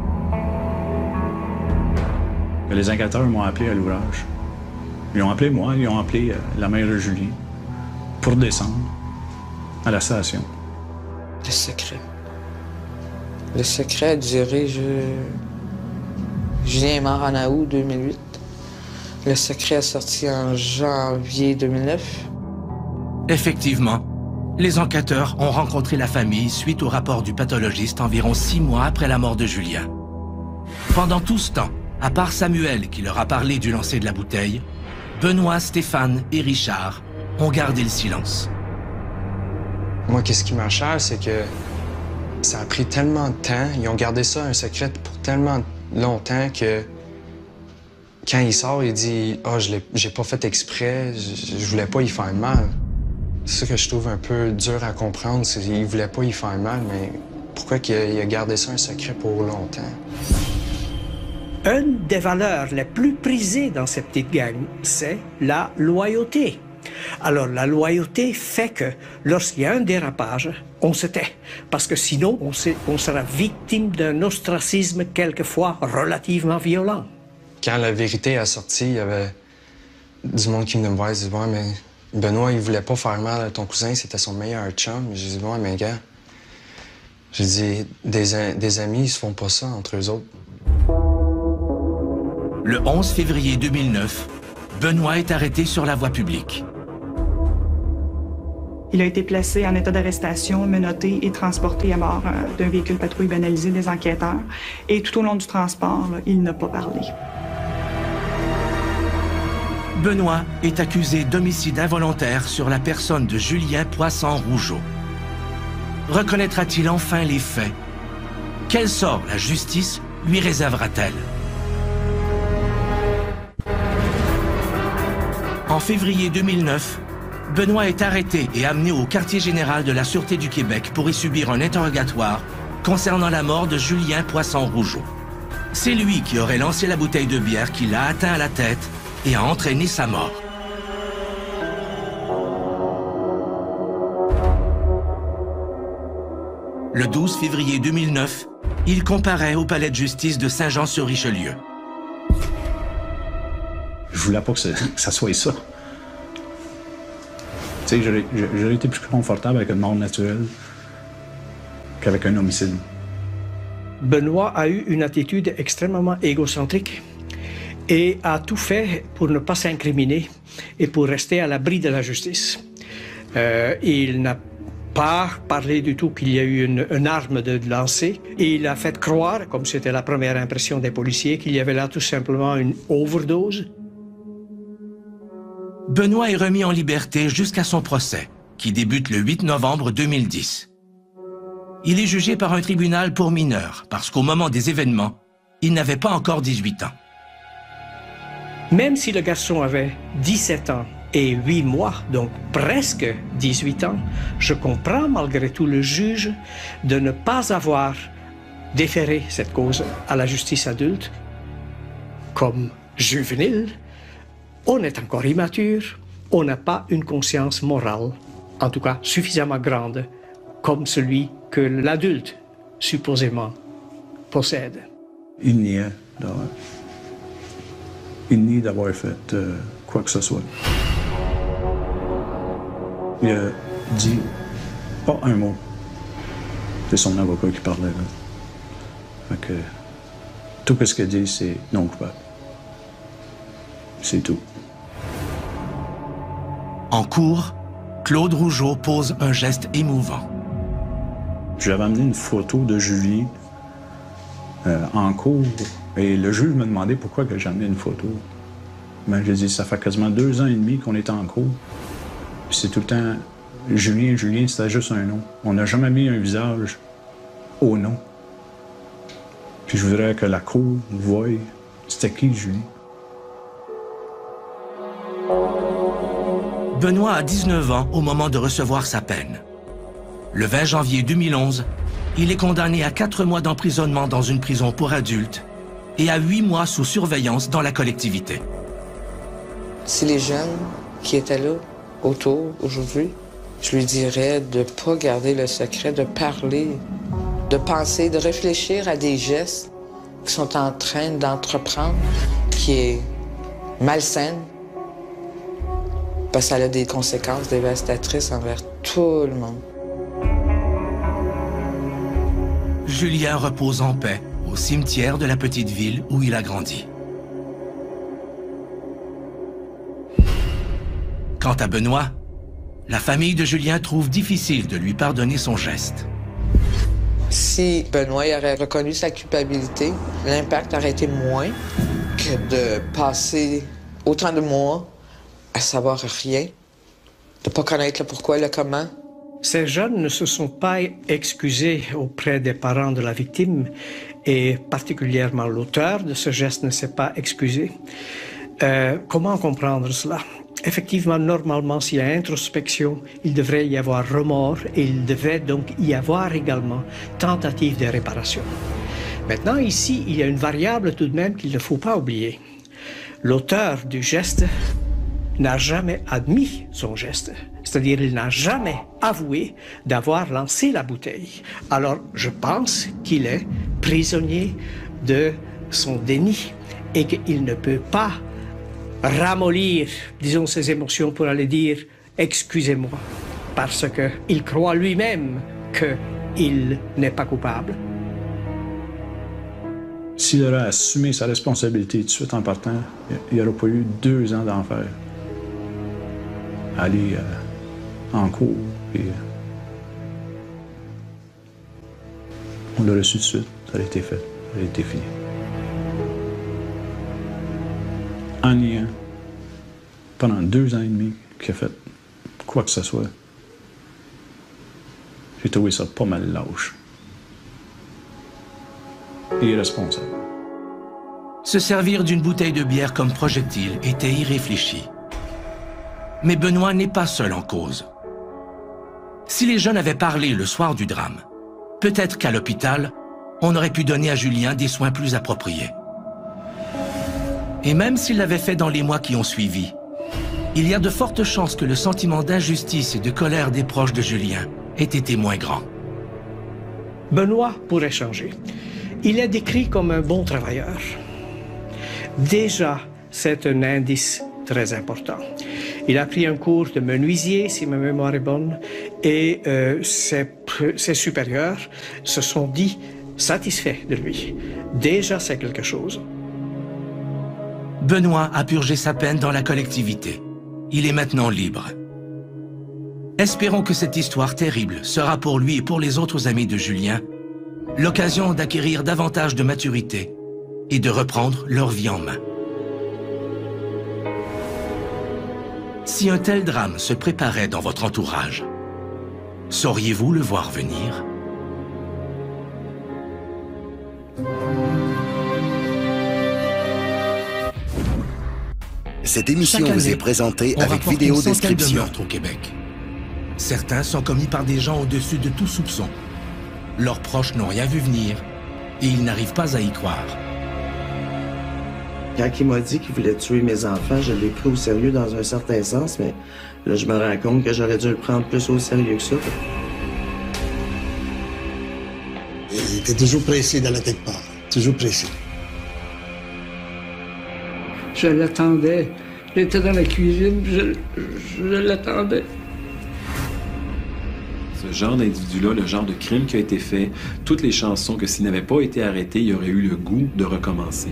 Les enquêteurs m'ont appelé à l'ouvrage. Ils ont appelé moi, ils ont appelé euh, la mère de Julien pour descendre à la station. Le secret. Le secret a duré... Je... Julien est mort en août deux mille huit. Le secret a sorti en janvier deux mille neuf. Effectivement, les enquêteurs ont rencontré la famille suite au rapport du pathologiste environ six mois après la mort de Julien. Pendant tout ce temps, à part Samuel qui leur a parlé du lancer de la bouteille, Benoît, Stéphane et Richard ont gardé le silence. Moi, qu'est-ce qui m'achève, c'est que ça a pris tellement de temps, ils ont gardé ça un secret pour tellement longtemps que quand il sort, il dit « Ah, oh, je j'ai pas fait exprès, je, je voulais pas y faire mal ». C'est ça que je trouve un peu dur à comprendre, c'est qu'il voulait pas y faire mal, mais pourquoi qu'il a, il a gardé ça un secret pour longtemps? Une des valeurs les plus prisées dans cette petite gang, c'est la loyauté. Alors, la loyauté fait que lorsqu'il y a un dérapage, on se tait. Parce que sinon, on, se, on sera victime d'un ostracisme quelquefois relativement violent. Quand la vérité a sorti, il y avait du monde qui venait me voir et disait « Ouais, mais Benoît, il voulait pas faire mal à ton cousin, c'était son meilleur chum. » J'ai dit « Ouais, mais gars, j'ai dit, des, des amis, ils se font pas ça entre eux autres. » Le onze février deux mille neuf, Benoît est arrêté sur la voie publique. Il a été placé en état d'arrestation, menotté et transporté à bord euh, d'un véhicule patrouille banalisé des enquêteurs. Et tout au long du transport, là, il n'a pas parlé. Benoît est accusé d'homicide involontaire sur la personne de Julien Poisson-Rougeau. Reconnaîtra-t-il enfin les faits? Quel sort la justice lui réservera-t-elle? En février deux mille neuf, Benoît est arrêté et amené au quartier général de la Sûreté du Québec pour y subir un interrogatoire concernant la mort de Julien Poisson-Rougeau. C'est lui qui aurait lancé la bouteille de bière qui l'a atteint à la tête et a entraîné sa mort. Le douze février deux mille neuf, il comparaît au palais de justice de Saint-Jean-sur-Richelieu. Je voulais pas que ça, que ça soit ça. Tu sais, j'aurais été plus confortable avec une mort naturelle qu'avec un homicide. Benoît a eu une attitude extrêmement égocentrique et a tout fait pour ne pas s'incriminer et pour rester à l'abri de la justice. Euh, il n'a pas parlé du tout qu'il y a eu une, une arme de lancer. Et il a fait croire, comme c'était la première impression des policiers, qu'il y avait là tout simplement une overdose. Benoît est remis en liberté jusqu'à son procès, qui débute le huit novembre deux mille dix. Il est jugé par un tribunal pour mineurs, parce qu'au moment des événements, il n'avait pas encore dix-huit ans. Même si le garçon avait dix-sept ans et huit mois, donc presque dix-huit ans, je comprends malgré tout le juge de ne pas avoir déféré cette cause à la justice adulte. Comme juvénile, on est encore immature, on n'a pas une conscience morale, en tout cas suffisamment grande, comme celui que l'adulte, supposément, possède. Il niait. il nie d'avoir fait euh, quoi que ce soit. Il a dit pas un mot. C'est son avocat qui parlait, là. Fait que, tout ce qu'il dit, c'est non coupable. C'est tout. En cours, Claude Rougeau pose un geste émouvant. Je lui avais amené une photo de Julie euh, en cours, et le juge me demandait pourquoi que j'ai amené une photo. Ben, j'ai dit, ça fait quasiment deux ans et demi qu'on est en cours. Puis c'est tout le temps Julien, Julien, c'était juste un nom. On n'a jamais mis un visage au nom. Puis je voudrais que la cour voie c'était qui Julie. Benoît a dix-neuf ans au moment de recevoir sa peine. Le vingt janvier deux mille onze, il est condamné à quatre mois d'emprisonnement dans une prison pour adultes et à huit mois sous surveillance dans la collectivité. Si les jeunes qui étaient là autour aujourd'hui, je lui dirais de ne pas garder le secret, de parler, de penser, de réfléchir à des gestes qui sont en train d'entreprendre, qui est malsaine, parce que ça a des conséquences dévastatrices envers tout le monde. Julien repose en paix au cimetière de la petite ville où il a grandi. Quant à Benoît, la famille de Julien trouve difficile de lui pardonner son geste. Si Benoît aurait reconnu sa culpabilité, l'impact aurait été moins que de passer autant de mois à savoir rien, de ne pas connaître le pourquoi et le comment. Ces jeunes ne se sont pas excusés auprès des parents de la victime et particulièrement l'auteur de ce geste ne s'est pas excusé. Euh, comment comprendre cela? Effectivement, normalement, s'il y a introspection, il devrait y avoir remords et il devait donc y avoir également tentative de réparation. Maintenant, ici, il y a une variable tout de même qu'il ne faut pas oublier. L'auteur du geste n'a jamais admis son geste. C'est-à-dire, il n'a jamais avoué d'avoir lancé la bouteille. Alors, je pense qu'il est prisonnier de son déni et qu'il ne peut pas ramollir, disons, ses émotions pour aller dire « excusez-moi » parce qu'il croit lui-même qu'il n'est pas coupable. S'il aurait assumé sa responsabilité tout de suite en partant, il n'y aurait pas eu deux ans d'enfer. Aller euh, en cours, et euh, on l'aurait su tout de suite, ça a été fait, ça a été fini. En niant, pendant deux ans et demi, qu'il a fait quoi que ce soit, j'ai trouvé ça pas mal lâche. Et irresponsable. Se servir d'une bouteille de bière comme projectile était irréfléchi. Mais Benoît n'est pas seul en cause. Si les jeunes avaient parlé le soir du drame, peut-être qu'à l'hôpital, on aurait pu donner à Julien des soins plus appropriés. Et même s'il l'avait fait dans les mois qui ont suivi, il y a de fortes chances que le sentiment d'injustice et de colère des proches de Julien ait été moins grand. Benoît pourrait changer. Il est décrit comme un bon travailleur. Déjà, c'est un indice très important. Il a pris un cours de menuisier, si ma mémoire est bonne, et euh, ses, ses supérieurs se sont dit satisfaits de lui. Déjà, c'est quelque chose. Benoît a purgé sa peine dans la collectivité. Il est maintenant libre. Espérons que cette histoire terrible sera pour lui et pour les autres amis de Julien l'occasion d'acquérir davantage de maturité et de reprendre leur vie en main. Si un tel drame se préparait dans votre entourage, sauriez-vous le voir venir? Cette émission vous est présentée avec vidéo description. De meurtres au Québec. Certains sont commis par des gens au-dessus de tout soupçon. Leurs proches n'ont rien vu venir et ils n'arrivent pas à y croire. Quand il m'a dit qu'il voulait tuer mes enfants, je l'ai pris au sérieux dans un certain sens, mais là, je me rends compte que j'aurais dû le prendre plus au sérieux que ça. Il était toujours pressé d'aller quelque part, toujours pressé. Je l'attendais. J'étais dans la cuisine, je, je l'attendais. Ce genre d'individu-là, le genre de crime qui a été fait, toutes les chansons que s'il n'avait pas été arrêté, il aurait eu le goût de recommencer.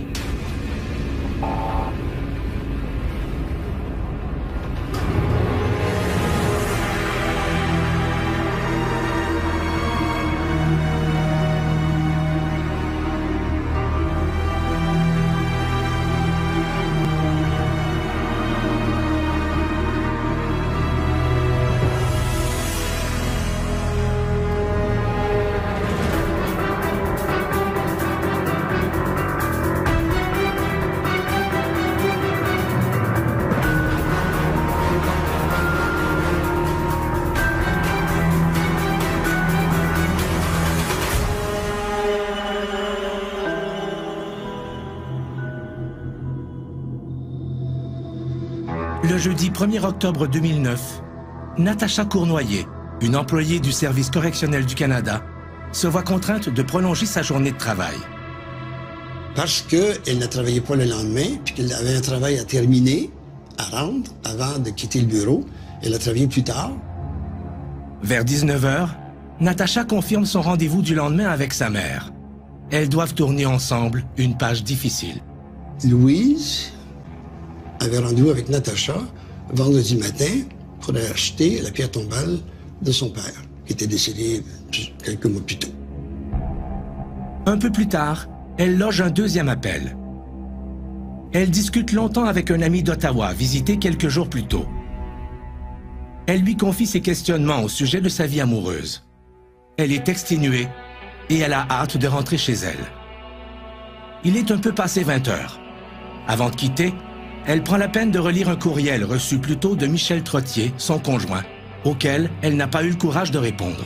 Le jeudi premier octobre deux mille neuf, Natacha Cournoyer, une employée du Service correctionnel du Canada, se voit contrainte de prolonger sa journée de travail. Parce qu'elle ne travaillait pas le lendemain, puis qu'elle avait un travail à terminer, à rendre, avant de quitter le bureau. Elle a travaillé plus tard. Vers dix-neuf heures, Natacha confirme son rendez-vous du lendemain avec sa mère. Elles doivent tourner ensemble une page difficile. Louise avait rendez-vous avec Natacha vendredi matin pour aller acheter la pierre tombale de son père, qui était décédé quelques mois plus tôt. Un peu plus tard, elle loge un deuxième appel. Elle discute longtemps avec un ami d'Ottawa, visité quelques jours plus tôt. Elle lui confie ses questionnements au sujet de sa vie amoureuse. Elle est exténuée et elle a hâte de rentrer chez elle. Il est un peu passé vingt heures. Avant de quitter, elle prend la peine de relire un courriel reçu plus tôt de Michel Trottier, son conjoint, auquel elle n'a pas eu le courage de répondre.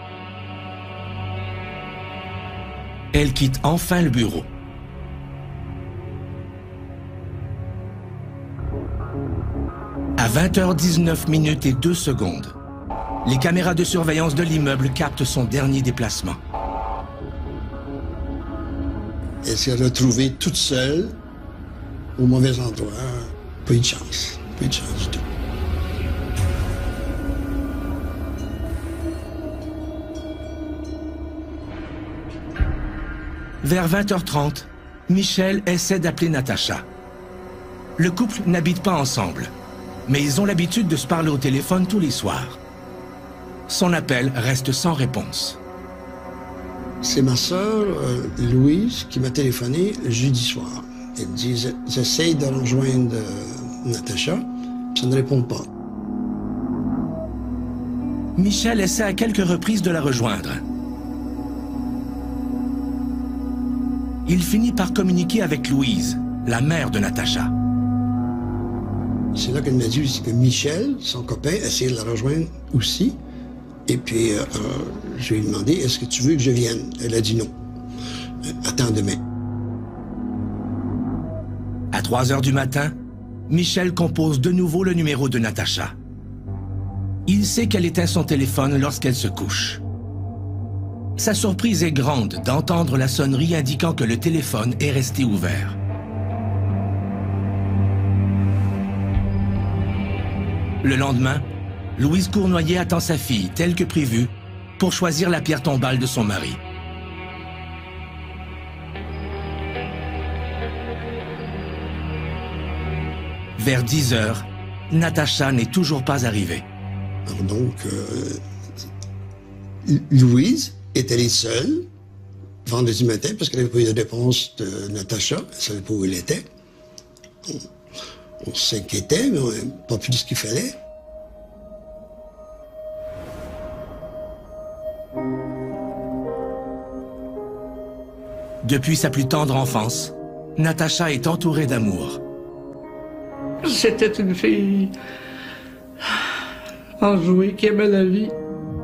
Elle quitte enfin le bureau. À vingt heures dix-neuf minutes et deux secondes, les caméras de surveillance de l'immeuble captent son dernier déplacement. Elle s'est retrouvée toute seule, au mauvais endroit. Pas eu de chance. Pas eu de chance du tout. Vers vingt heures trente, Michel essaie d'appeler Natacha. Le couple n'habite pas ensemble, mais ils ont l'habitude de se parler au téléphone tous les soirs. Son appel reste sans réponse. C'est ma sœur, euh, Louise, qui m'a téléphoné le jeudi soir. Elle dit « J'essaye de rejoindre euh, Natacha, ça ne répond pas. » Michel essaie à quelques reprises de la rejoindre. Il finit par communiquer avec Louise, la mère de Natacha. C'est là qu'elle m'a dit que Michel, son copain, essayait de la rejoindre aussi. Et puis, euh, euh, je lui ai demandé, est-ce que tu veux que je vienne? Elle a dit non. Euh, attends demain. À trois heures du matin, Michel compose de nouveau le numéro de Natacha. Il sait qu'elle éteint son téléphone lorsqu'elle se couche. Sa surprise est grande d'entendre la sonnerie indiquant que le téléphone est resté ouvert. Le lendemain, Louise Cournoyer attend sa fille, telle que prévue, pour choisir la pierre tombale de son mari. Vers dix heures, Natacha n'est toujours pas arrivée. Alors donc, euh, Louise est allée seule vendredi matin parce qu'elle n'avait pas eu de réponse de Natacha. Elle ne savait pas où elle était. On, on s'inquiétait, mais on n'a pas pu dire ce qu'il fallait. Depuis sa plus tendre enfance, Natacha est entourée d'amour. C'était une fille enjouée qui aimait la vie.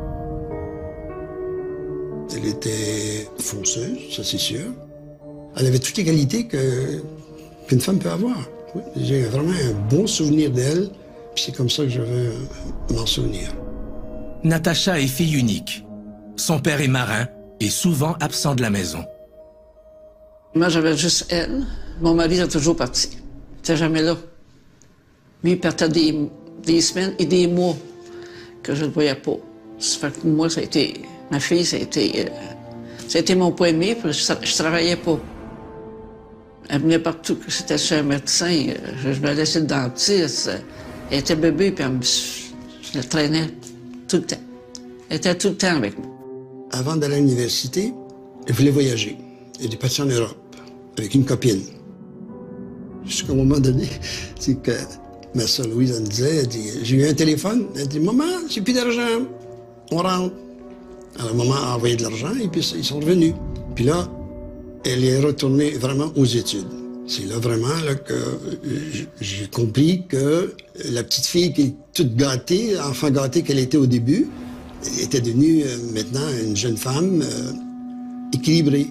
Elle était fonceuse, ça c'est sûr. Elle avait toutes les qualités que, qu'une femme peut avoir. Oui, j'ai vraiment un bon souvenir d'elle, puis c'est comme ça que je veux m'en souvenir. Natacha est fille unique. Son père est marin et souvent absent de la maison. Moi, j'avais juste elle. Mon mari est toujours parti. n'était jamais là. Lui, il partait des, des semaines et des mois que je ne le voyais pas. Ça fait que moi, ça a été... Ma fille, ça a été... Euh, ça a été mon point aimé, puis je, je travaillais pas. Elle venait partout, que c'était chez un médecin. Euh, je, je me laissais le dentiste. Elle était bébé, puis elle me, je la traînais tout le temps. Elle était tout le temps avec moi. Avant d'aller à l'université, elle voulait voyager. Elle est partie en Europe avec une copine. Jusqu'à un moment donné, c'est que ma soeur Louise, elle me disait, elle dit, j'ai eu un téléphone. Elle dit, maman, j'ai plus d'argent. On rentre. Alors, maman a envoyé de l'argent et puis ils sont revenus. Puis là, elle est retournée vraiment aux études. C'est là vraiment là, que j'ai compris que la petite fille qui est toute gâtée, enfant gâtée qu'elle était au début, était devenue euh, maintenant une jeune femme euh, équilibrée.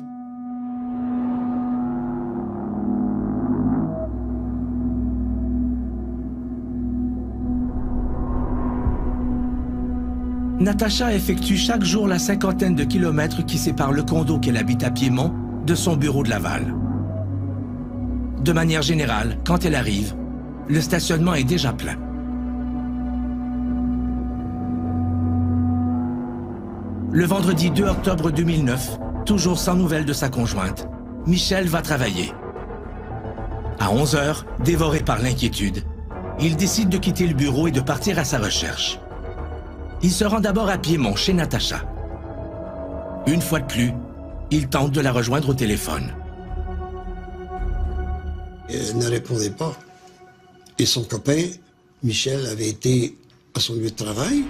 Natacha effectue chaque jour la cinquantaine de kilomètres qui séparent le condo qu'elle habite à Piémont de son bureau de Laval. De manière générale, quand elle arrive, le stationnement est déjà plein. Le vendredi deux octobre deux mille neuf, toujours sans nouvelles de sa conjointe, Michel va travailler. À onze heures, dévoré par l'inquiétude, il décide de quitter le bureau et de partir à sa recherche. Il se rend d'abord à Piémont, chez Natacha. Une fois de plus, il tente de la rejoindre au téléphone. Elle ne répondait pas. Et son copain, Michel, avait été à son lieu de travail.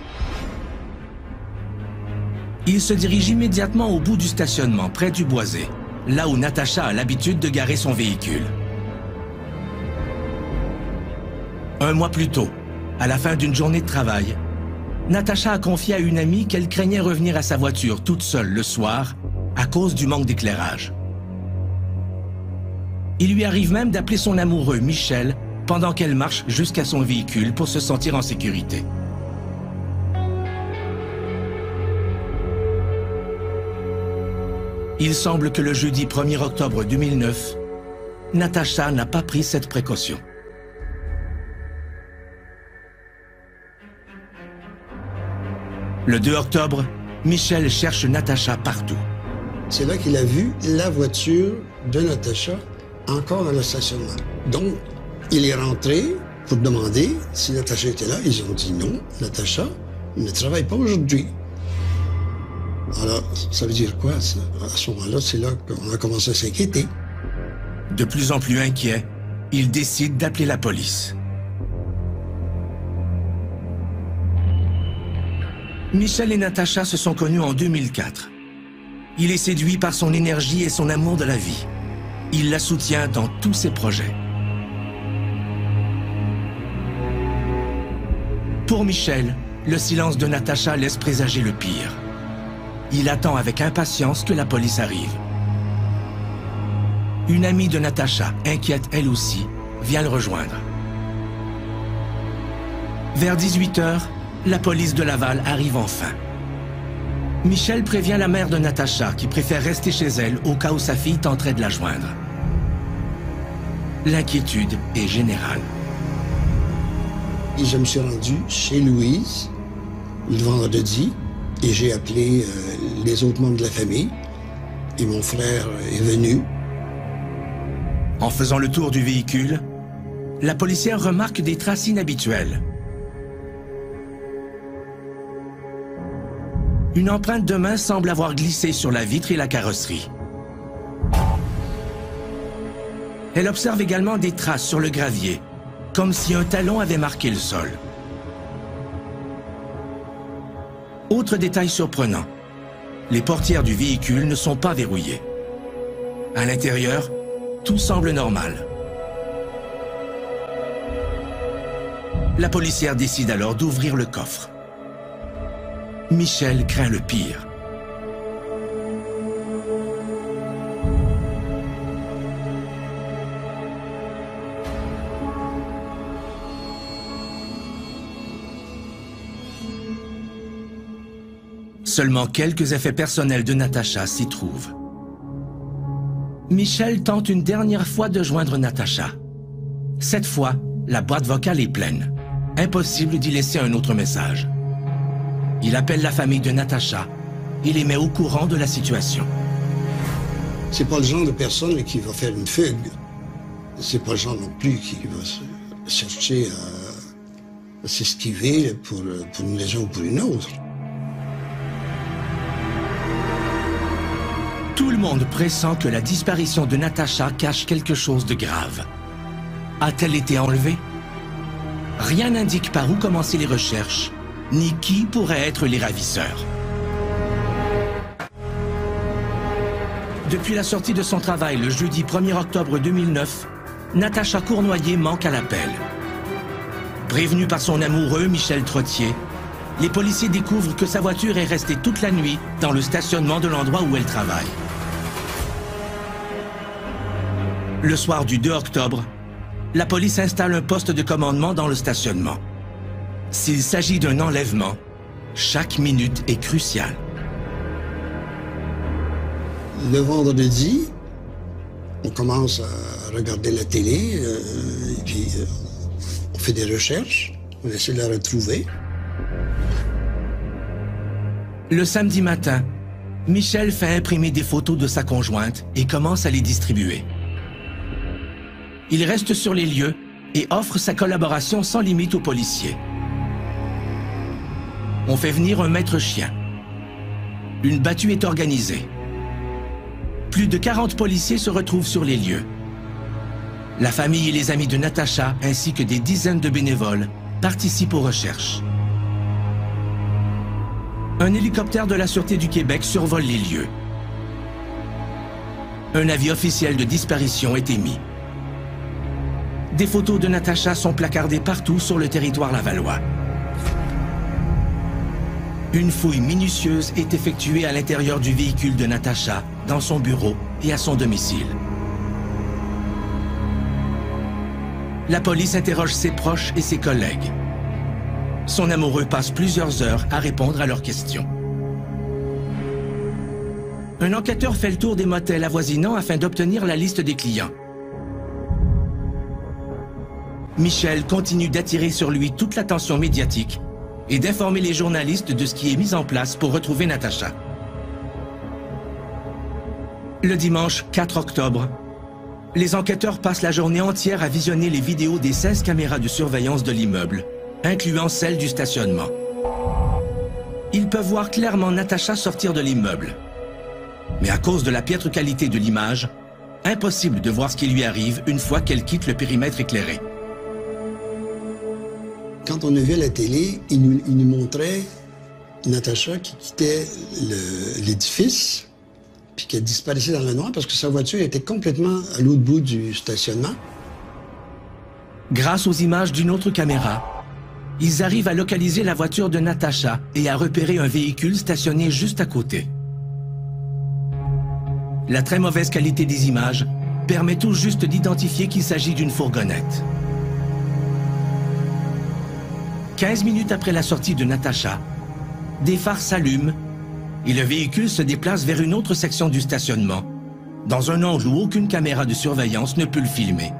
Il se dirige immédiatement au bout du stationnement, près du boisé, là où Natacha a l'habitude de garer son véhicule. Un mois plus tôt, à la fin d'une journée de travail, Natacha a confié à une amie qu'elle craignait revenir à sa voiture toute seule le soir à cause du manque d'éclairage. Il lui arrive même d'appeler son amoureux, Michel, pendant qu'elle marche jusqu'à son véhicule pour se sentir en sécurité. Il semble que le jeudi premier octobre deux mille neuf, Natacha n'a pas pris cette précaution. Le deux octobre, Michel cherche Natacha partout. C'est là qu'il a vu la voiture de Natacha encore dans le stationnement. Donc, il est rentré pour demander si Natacha était là. Ils ont dit non, Natacha ne travaille pas aujourd'hui. Alors, ça veut dire quoi, ça? À ce moment-là, c'est là qu'on a commencé à s'inquiéter. De plus en plus inquiet, il décide d'appeler la police. Michel et Natacha se sont connus en deux mille quatre. Il est séduit par son énergie et son amour de la vie. Il la soutient dans tous ses projets. Pour Michel, le silence de Natacha laisse présager le pire. Il attend avec impatience que la police arrive. Une amie de Natacha, inquiète elle aussi, vient le rejoindre. Vers dix-huit heures, la police de Laval arrive enfin. Michel prévient la mère de Natacha qui préfère rester chez elle au cas où sa fille tenterait de la joindre. L'inquiétude est générale. Et je me suis rendu chez Louise le vendredi et j'ai appelé euh, les autres membres de la famille et mon frère est venu. En faisant le tour du véhicule, la policière remarque des traces inhabituelles. Une empreinte de main semble avoir glissé sur la vitre et la carrosserie. Elle observe également des traces sur le gravier, comme si un talon avait marqué le sol. Autre détail surprenant, les portières du véhicule ne sont pas verrouillées. À l'intérieur, tout semble normal. La policière décide alors d'ouvrir le coffre. Michel craint le pire. Seulement quelques effets personnels de Natacha s'y trouvent. Michel tente une dernière fois de joindre Natacha. Cette fois, la boîte vocale est pleine. Impossible d'y laisser un autre message. Il appelle la famille de Natacha et les met au courant de la situation. C'est pas le genre de personne qui va faire une fugue. C'est pas le genre non plus qui va chercher à, à s'esquiver pour, pour une raison ou pour une autre. Tout le monde pressent que la disparition de Natacha cache quelque chose de grave. A-t-elle été enlevée? Rien n'indique par où commencer les recherches, ni qui pourrait être les ravisseurs. Depuis la sortie de son travail le jeudi premier octobre deux mille neuf, Natacha Cournoyer manque à l'appel. Prévenue par son amoureux, Michel Trottier, les policiers découvrent que sa voiture est restée toute la nuit dans le stationnement de l'endroit où elle travaille. Le soir du deux octobre, la police installe un poste de commandement dans le stationnement. S'il s'agit d'un enlèvement, chaque minute est cruciale. Le vendredi, on commence à regarder la télé, euh, et puis euh, on fait des recherches, on essaie de la retrouver. Le samedi matin, Michel fait imprimer des photos de sa conjointe et commence à les distribuer. Il reste sur les lieux et offre sa collaboration sans limite aux policiers. On fait venir un maître chien. Une battue est organisée. Plus de quarante policiers se retrouvent sur les lieux. La famille et les amis de Natacha, ainsi que des dizaines de bénévoles, participent aux recherches. Un hélicoptère de la Sûreté du Québec survole les lieux. Un avis officiel de disparition est émis. Des photos de Natacha sont placardées partout sur le territoire lavallois. Une fouille minutieuse est effectuée à l'intérieur du véhicule de Natacha, dans son bureau et à son domicile. La police interroge ses proches et ses collègues. Son amoureux passe plusieurs heures à répondre à leurs questions. Un enquêteur fait le tour des motels avoisinants afin d'obtenir la liste des clients. Michel continue d'attirer sur lui toute l'attention médiatique et d'informer les journalistes de ce qui est mis en place pour retrouver Natacha. Le dimanche quatre octobre, les enquêteurs passent la journée entière à visionner les vidéos des seize caméras de surveillance de l'immeuble, incluant celle du stationnement. Ils peuvent voir clairement Natacha sortir de l'immeuble. Mais à cause de la piètre qualité de l'image, impossible de voir ce qui lui arrive une fois qu'elle quitte le périmètre éclairé. Quand on a vu à la télé, il nous, il nous montrait Natacha qui quittait l'édifice, puis qu'elle disparaissait dans le noir parce que sa voiture était complètement à l'autre bout du stationnement. Grâce aux images d'une autre caméra, ils arrivent à localiser la voiture de Natacha et à repérer un véhicule stationné juste à côté. La très mauvaise qualité des images permet tout juste d'identifier qu'il s'agit d'une fourgonnette. quinze minutes après la sortie de Natacha, des phares s'allument et le véhicule se déplace vers une autre section du stationnement, dans un angle où aucune caméra de surveillance ne peut le filmer.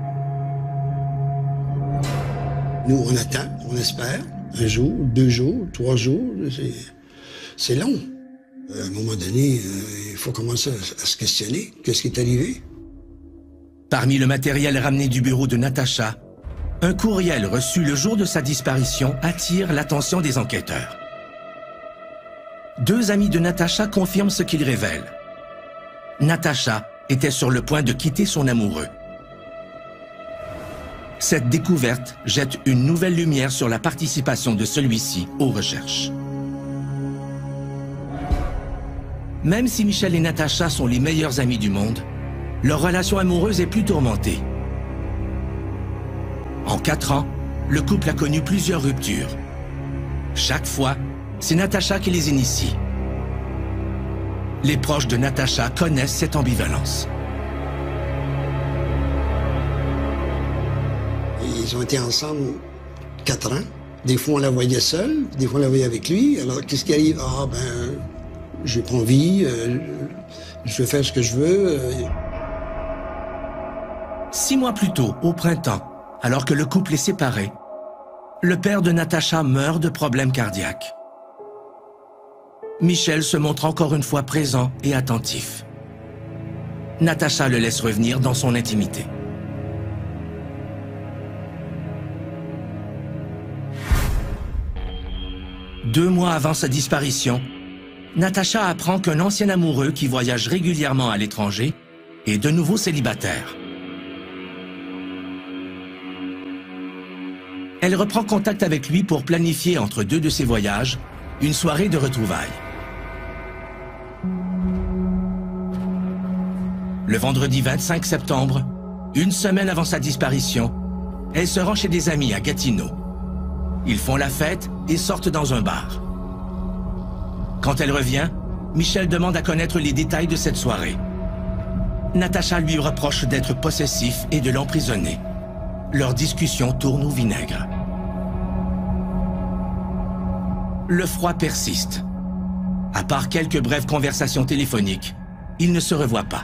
Nous, on attend, on espère, un jour, deux jours, trois jours, c'est long. À un moment donné, il faut commencer à se questionner. Qu'est-ce qui est arrivé? Parmi le matériel ramené du bureau de Natacha, un courriel reçu le jour de sa disparition attire l'attention des enquêteurs. Deux amis de Natacha confirment ce qu'il révèle. Natacha était sur le point de quitter son amoureux. Cette découverte jette une nouvelle lumière sur la participation de celui-ci aux recherches. Même si Michel et Natacha sont les meilleurs amis du monde, leur relation amoureuse est plus tourmentée. En quatre ans, le couple a connu plusieurs ruptures. Chaque fois, c'est Natacha qui les initie. Les proches de Natacha connaissent cette ambivalence. Ils ont été ensemble quatre ans. Des fois, on la voyait seule, des fois, on la voyait avec lui. Alors, qu'est-ce qui arrive? Ah, ben, j'ai pas envie, euh, je veux faire ce que je veux. Euh... Six mois plus tôt, au printemps, alors que le couple est séparé, le père de Natacha meurt de problèmes cardiaques. Michel se montre encore une fois présent et attentif. Natacha le laisse revenir dans son intimité. Deux mois avant sa disparition, Natacha apprend qu'un ancien amoureux qui voyage régulièrement à l'étranger est de nouveau célibataire. Elle reprend contact avec lui pour planifier entre deux de ses voyages une soirée de retrouvailles. Le vendredi vingt-cinq septembre, une semaine avant sa disparition, elle se rend chez des amis à Gatineau. Ils font la fête et sortent dans un bar. Quand elle revient, Michel demande à connaître les détails de cette soirée. Natacha lui reproche d'être possessif et de l'emprisonner. Leur discussion tourne au vinaigre. Le froid persiste. À part quelques brèves conversations téléphoniques, ils ne se revoient pas.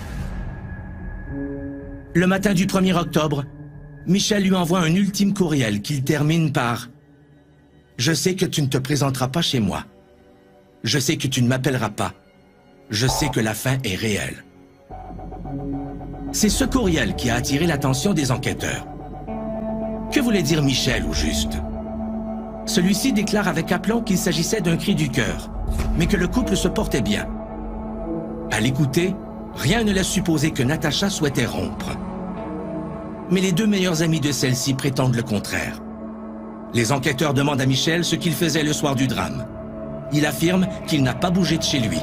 Le matin du premier octobre, Michel lui envoie un ultime courriel qu'il termine par « Je sais que tu ne te présenteras pas chez moi. Je sais que tu ne m'appelleras pas. Je sais que la fin est réelle. » C'est ce courriel qui a attiré l'attention des enquêteurs. Que voulait dire Michel au juste? Celui-ci déclare avec aplomb qu'il s'agissait d'un cri du cœur, mais que le couple se portait bien. À l'écouter, rien ne laisse supposer que Natacha souhaitait rompre. Mais les deux meilleurs amis de celle-ci prétendent le contraire. Les enquêteurs demandent à Michel ce qu'il faisait le soir du drame. Il affirme qu'il n'a pas bougé de chez lui.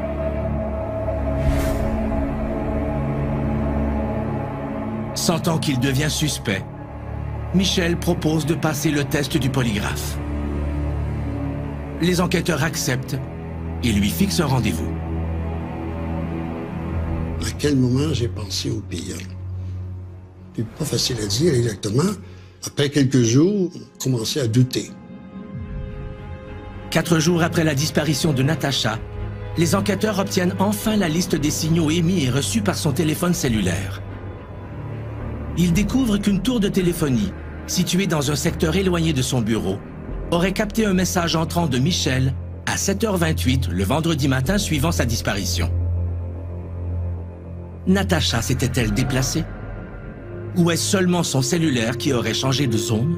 Sentant qu'il devient suspect, Michel propose de passer le test du polygraphe. Les enquêteurs acceptent et lui fixent un rendez-vous. À quel moment j'ai pensé au pire? C'est pas facile à dire exactement. Après quelques jours, j'ai commencé à douter. Quatre jours après la disparition de Natacha, les enquêteurs obtiennent enfin la liste des signaux émis et reçus par son téléphone cellulaire. Ils découvrent qu'une tour de téléphonie, située dans un secteur éloigné de son bureau, aurait capté un message entrant de Michel à sept heures vingt-huit le vendredi matin suivant sa disparition. Natacha s'était-elle déplacée? Ou est-ce seulement son cellulaire qui aurait changé de zone?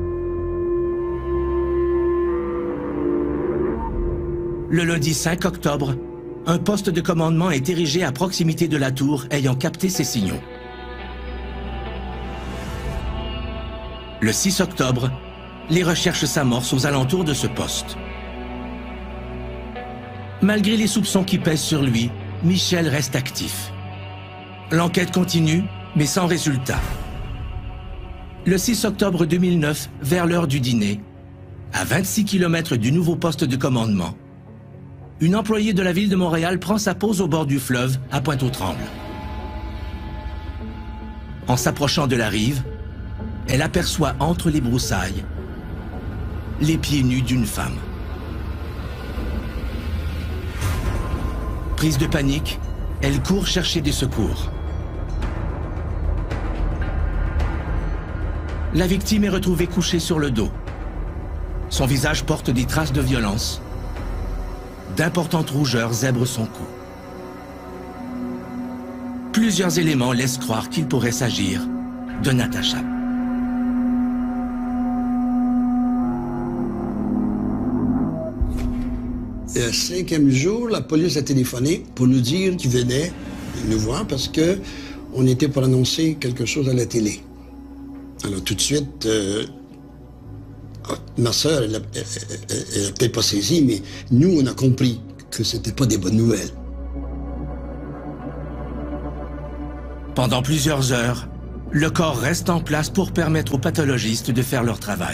Le lundi cinq octobre, un poste de commandement est érigé à proximité de la tour ayant capté ces signaux. Le six octobre, les recherches s'amorcent aux alentours de ce poste. Malgré les soupçons qui pèsent sur lui, Michel reste actif. L'enquête continue, mais sans résultat. Le six octobre deux mille neuf, vers l'heure du dîner, à vingt-six kilomètres du nouveau poste de commandement, une employée de la ville de Montréal prend sa pause au bord du fleuve, à Pointe-aux-Trembles. En s'approchant de la rive, elle aperçoit entre les broussailles les pieds nus d'une femme. Prise de panique, elle court chercher des secours. La victime est retrouvée couchée sur le dos. Son visage porte des traces de violence. D'importantes rougeurs zèbrent son cou. Plusieurs éléments laissent croire qu'il pourrait s'agir de Natacha. Et le cinquième jour, la police a téléphoné pour nous dire qu'ils venaient nous voir parce que on était pour annoncer quelque chose à la télé. Alors tout de suite, euh, ma sœur, elle n'a peut-être pas saisi, mais nous, on a compris que c'était pas des bonnes nouvelles. Pendant plusieurs heures, le corps reste en place pour permettre aux pathologistes de faire leur travail.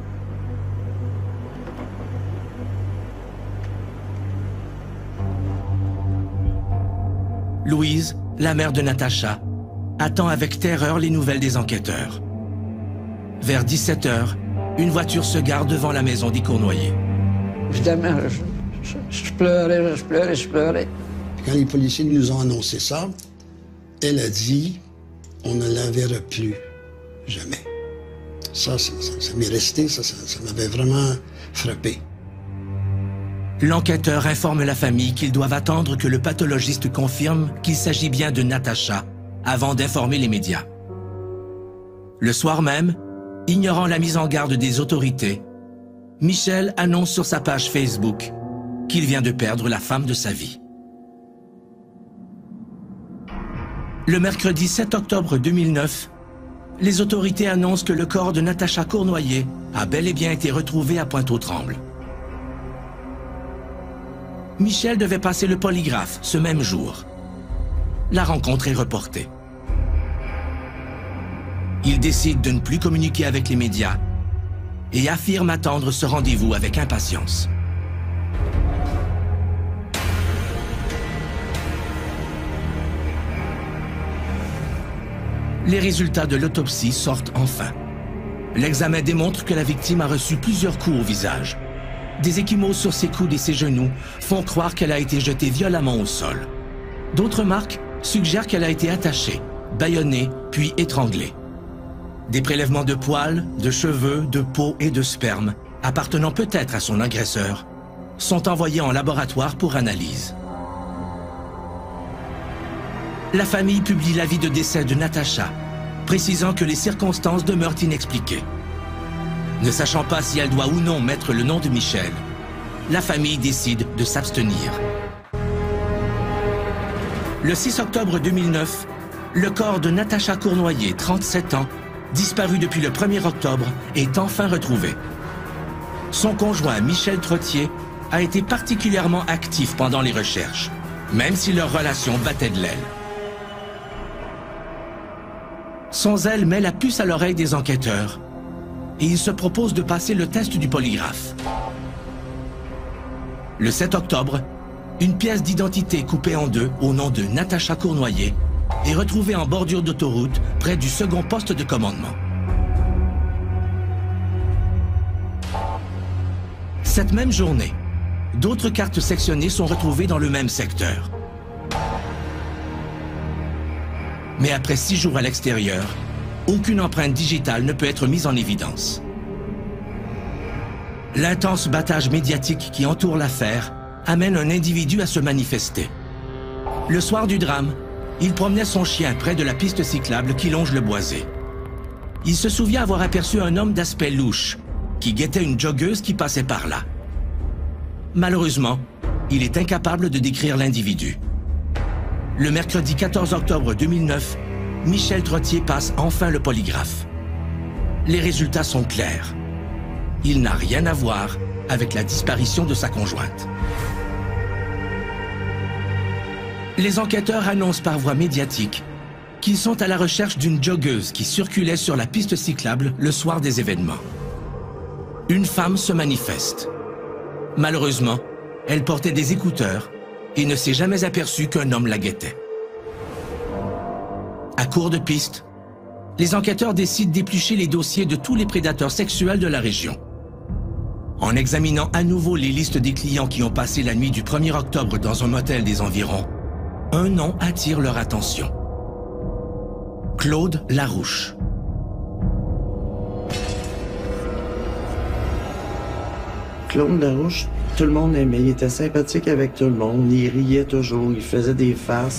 Louise, la mère de Natacha, attend avec terreur les nouvelles des enquêteurs. Vers dix-sept heures, une voiture se gare devant la maison des Cournoyer. Évidemment, je, je, je pleurais, je pleurais, je pleurais. Quand les policiers nous ont annoncé ça, elle a dit on ne la verra plus Jamais. Ça, ça, ça, ça m'est resté, ça, ça, ça m'avait vraiment frappé. L'enquêteur informe la famille qu'ils doivent attendre que le pathologiste confirme qu'il s'agit bien de Natacha avant d'informer les médias. Le soir même, ignorant la mise en garde des autorités, Michel annonce sur sa page Facebook qu'il vient de perdre la femme de sa vie. Le mercredi sept octobre deux mille neuf, les autorités annoncent que le corps de Natacha Cournoyer a bel et bien été retrouvé à Pointe-aux-Trembles. Michel devait passer le polygraphe ce même jour. La rencontre est reportée. Il décide de ne plus communiquer avec les médias et affirme attendre ce rendez-vous avec impatience. Les résultats de l'autopsie sortent enfin. L'examen démontre que la victime a reçu plusieurs coups au visage. Des ecchymoses sur ses coudes et ses genoux font croire qu'elle a été jetée violemment au sol. D'autres marques suggèrent qu'elle a été attachée, bâillonnée, puis étranglée. Des prélèvements de poils, de cheveux, de peau et de sperme, appartenant peut-être à son agresseur, sont envoyés en laboratoire pour analyse. La famille publie l'avis de décès de Natacha, précisant que les circonstances demeurent inexpliquées. Ne sachant pas si elle doit ou non mettre le nom de Michel, la famille décide de s'abstenir. Le six octobre deux mille neuf, le corps de Natacha Cournoyer, trente-sept ans, disparu depuis le premier octobre, est enfin retrouvé. Son conjoint, Michel Trottier, a été particulièrement actif pendant les recherches, même si leur relation battait de l'aile. Son zèle met la puce à l'oreille des enquêteurs et il se propose de passer le test du polygraphe. Le sept octobre, une pièce d'identité coupée en deux au nom de Natacha Cournoyer est retrouvée en bordure d'autoroute près du second poste de commandement. Cette même journée, d'autres cartes sectionnées sont retrouvées dans le même secteur. Mais après six jours à l'extérieur, aucune empreinte digitale ne peut être mise en évidence. L'intense battage médiatique qui entoure l'affaire amène un individu à se manifester. Le soir du drame, il promenait son chien près de la piste cyclable qui longe le boisé. Il se souvient avoir aperçu un homme d'aspect louche qui guettait une joggeuse qui passait par là. Malheureusement, il est incapable de décrire l'individu. Le mercredi quatorze octobre deux mille neuf, Michel Trottier passe enfin le polygraphe. Les résultats sont clairs. Il n'a rien à voir avec la disparition de sa conjointe. Les enquêteurs annoncent par voie médiatique qu'ils sont à la recherche d'une joggeuse qui circulait sur la piste cyclable le soir des événements. Une femme se manifeste. Malheureusement, elle portait des écouteurs et ne s'est jamais aperçue qu'un homme la guettait. À court de piste, les enquêteurs décident d'éplucher les dossiers de tous les prédateurs sexuels de la région. En examinant à nouveau les listes des clients qui ont passé la nuit du premier octobre dans un motel des environs, un nom attire leur attention. Claude Larouche. Claude Larouche, tout le monde aimait. Il était sympathique avec tout le monde. Il riait toujours. Il faisait des farces.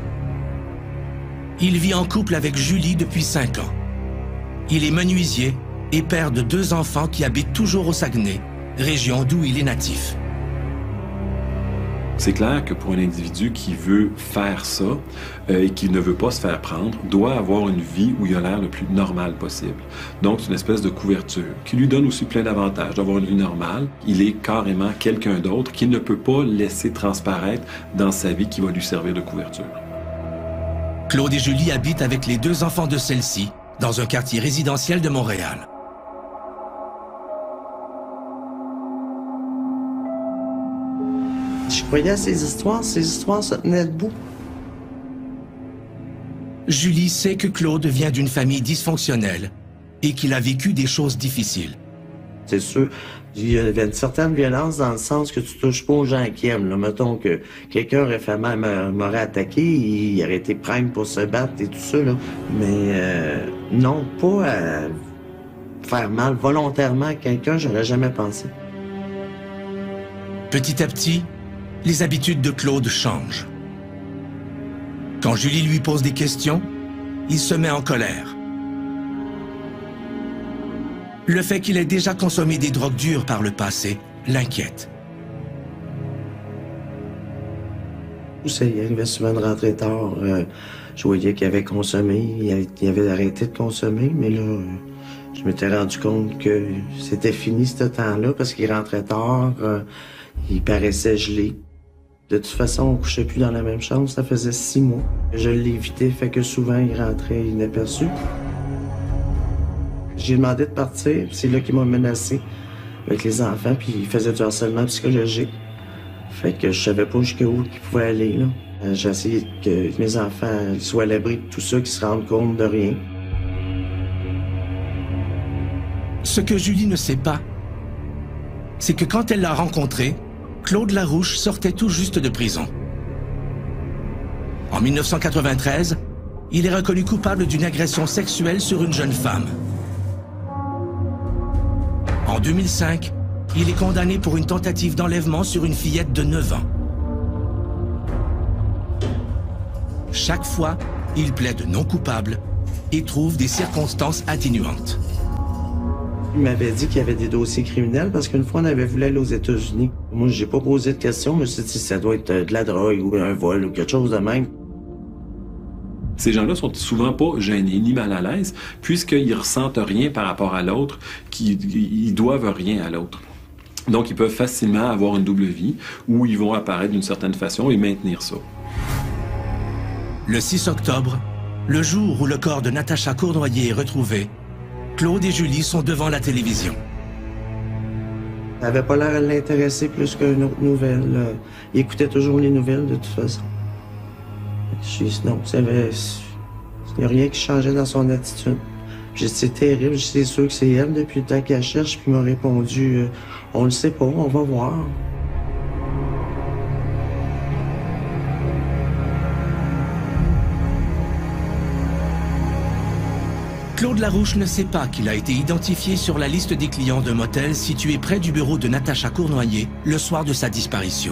Il vit en couple avec Julie depuis cinq ans. Il est menuisier et père de deux enfants qui habitent toujours au Saguenay, région d'où il est natif. C'est clair que pour un individu qui veut faire ça euh, et qui ne veut pas se faire prendre, doit avoir une vie où il a l'air le plus normal possible. Donc, c'est une espèce de couverture qui lui donne aussi plein d'avantages d'avoir une vie normale. Il est carrément quelqu'un d'autre qu'il ne peut pas laisser transparaître dans sa vie qui va lui servir de couverture. Claude et Julie habitent avec les deux enfants de celle-ci dans un quartier résidentiel de Montréal. Je croyais à ces histoires, ces histoires se tenaient debout. Julie sait que Claude vient d'une famille dysfonctionnelle et qu'il a vécu des choses difficiles. C'est sûr, il y avait une certaine violence dans le sens que tu touches pas aux gens qui aiment. Là. Mettons que quelqu'un aurait fait mal, m'aurait attaqué, il aurait été prime pour se battre et tout ça. Là. Mais euh, non, pas à faire mal volontairement à quelqu'un, j'aurais jamais pensé. Petit à petit, les habitudes de Claude changent. Quand Julie lui pose des questions, il se met en colère. Le fait qu'il ait déjà consommé des drogues dures par le passé l'inquiète. Ça, il arrivait souvent de rentrer tard. Euh, je voyais qu'il avait consommé, il avait, il avait arrêté de consommer, mais là, euh, je m'étais rendu compte que c'était fini ce temps-là parce qu'il rentrait tard, euh, il paraissait gelé. De toute façon, on couchait plus dans la même chambre, ça faisait six mois. Je l'évitais, fait que souvent, il rentrait inaperçu. J'ai demandé de partir, c'est là qu'il m'a menacé avec les enfants, puis il faisait du harcèlement psychologique. Fait que je savais pas jusqu'où il pouvait aller, là. J'ai essayé que mes enfants soient à l'abri de tout ça, qu'ils se rendent compte de rien. Ce que Julie ne sait pas, c'est que quand elle l'a rencontré, Claude Larouche sortait tout juste de prison. En mille neuf cent quatre-vingt-treize, il est reconnu coupable d'une agression sexuelle sur une jeune femme. En deux mille cinq, il est condamné pour une tentative d'enlèvement sur une fillette de neuf ans. Chaque fois, il plaide non coupable et trouve des circonstances atténuantes. Il m'avait dit qu'il y avait des dossiers criminels parce qu'une fois, on avait voulu aller aux États-Unis. Moi, j'ai pas posé de questions, mais je me suis dit ça doit être de la drogue ou un vol ou quelque chose de même. Ces gens-là sont souvent pas gênés ni mal à l'aise, puisqu'ils ressentent rien par rapport à l'autre, qu'ils doivent rien à l'autre. Donc, ils peuvent facilement avoir une double vie où ils vont apparaître d'une certaine façon et maintenir ça. Le six octobre, le jour où le corps de Natacha Cournoyer est retrouvé, Claude et Julie sont devant la télévision. Ça n'avait pas l'air à l'intéresser plus qu'une autre nouvelle. Il écoutait toujours les nouvelles, de toute façon. Je dis, non, il n'y a rien qui changeait dans son attitude. J'ai dit, c'est terrible, c'est sûr que c'est elle depuis le temps qu'elle cherche, puis il m'a répondu, euh, on le sait pas, on va voir. Claude Larouche ne sait pas qu'il a été identifié sur la liste des clients d'un motel situé près du bureau de Natacha Cournoyer le soir de sa disparition.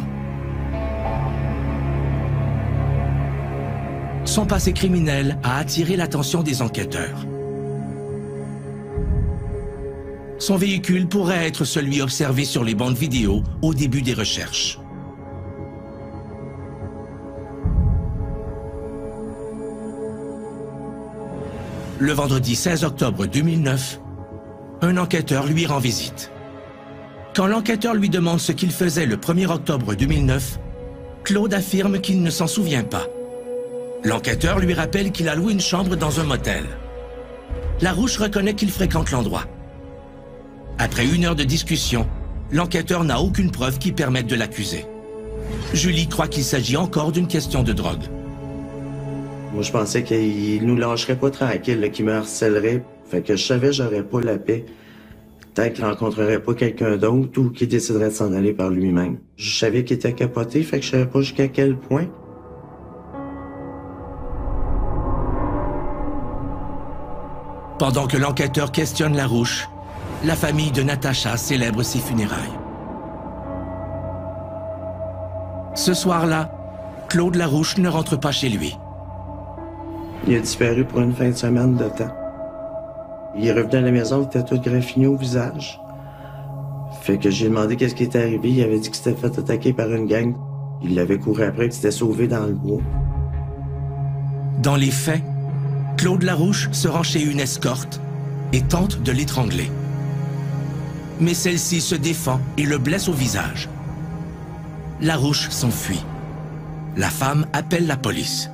Son passé criminel a attiré l'attention des enquêteurs. Son véhicule pourrait être celui observé sur les bandes vidéo au début des recherches. Le vendredi seize octobre deux mille neuf, un enquêteur lui rend visite. Quand l'enquêteur lui demande ce qu'il faisait le premier octobre deux mille neuf, Claude affirme qu'il ne s'en souvient pas. L'enquêteur lui rappelle qu'il a loué une chambre dans un motel. Larouche reconnaît qu'il fréquente l'endroit. Après une heure de discussion, l'enquêteur n'a aucune preuve qui permette de l'accuser. Julie croit qu'il s'agit encore d'une question de drogue. Moi, je pensais qu'il nous lâcherait pas tranquille, qu'il me harcèlerait. Fait que je savais que j'aurais pas la paix tant qu'il rencontrerait pas quelqu'un d'autre ou qu'il déciderait de s'en aller par lui-même. Je savais qu'il était capoté, fait que je savais pas jusqu'à quel point. Pendant que l'enquêteur questionne Larouche, la famille de Natacha célèbre ses funérailles. Ce soir-là, Claude Larouche ne rentre pas chez lui. Il a disparu pour une fin de semaine de temps. Il est revenu à la maison, il était tout graffiné au visage. Fait que j'ai demandé qu'est-ce qui était arrivé. Il avait dit qu'il s'était fait attaquer par une gang. Il l'avait couru après, qu'il s'était sauvé dans le bois. Dans les faits, Claude Larouche se rend chez une escorte et tente de l'étrangler. Mais celle-ci se défend et le blesse au visage. Larouche s'enfuit. La femme appelle la police.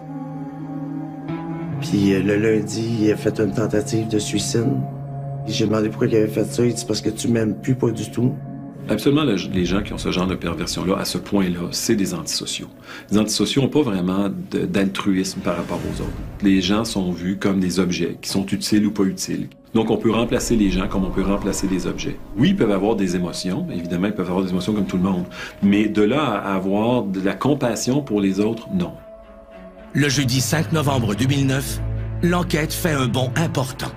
Puis le lundi, il a fait une tentative de suicide. J'ai demandé pourquoi il avait fait ça. Il dit parce que tu m'aimes plus, pas du tout. Absolument, les gens qui ont ce genre de perversion-là, à ce point-là, c'est des antisociaux. Les antisociaux n'ont pas vraiment d'altruisme par rapport aux autres. Les gens sont vus comme des objets qui sont utiles ou pas utiles. Donc, on peut remplacer les gens comme on peut remplacer des objets. Oui, ils peuvent avoir des émotions. Évidemment, ils peuvent avoir des émotions comme tout le monde. Mais de là à avoir de la compassion pour les autres, non. Le jeudi cinq novembre deux mille neuf, l'enquête fait un bond important.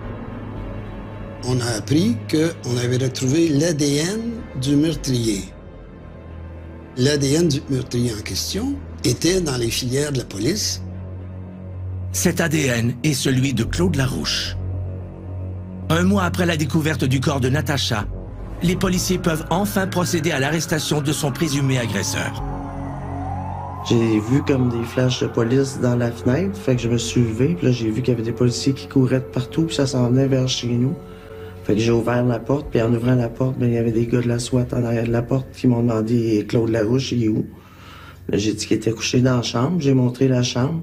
On a appris qu'on avait retrouvé l'A D N du meurtrier. L'A D N du meurtrier en question était dans les filières de la police. Cet A D N est celui de Claude Larouche. Un mois après la découverte du corps de Natacha, les policiers peuvent enfin procéder à l'arrestation de son présumé agresseur. J'ai vu comme des flashs de police dans la fenêtre, fait que je me suis levé, puis là j'ai vu qu'il y avait des policiers qui couraient de partout, puis ça s'en venait vers chez nous. Fait que j'ai ouvert la porte, puis en ouvrant la porte, ben, il y avait des gars de la SWAT en arrière de la porte qui m'ont demandé « Claude Larouche, il est où? » Là, j'ai dit qu'il était couché dans la chambre, j'ai montré la chambre.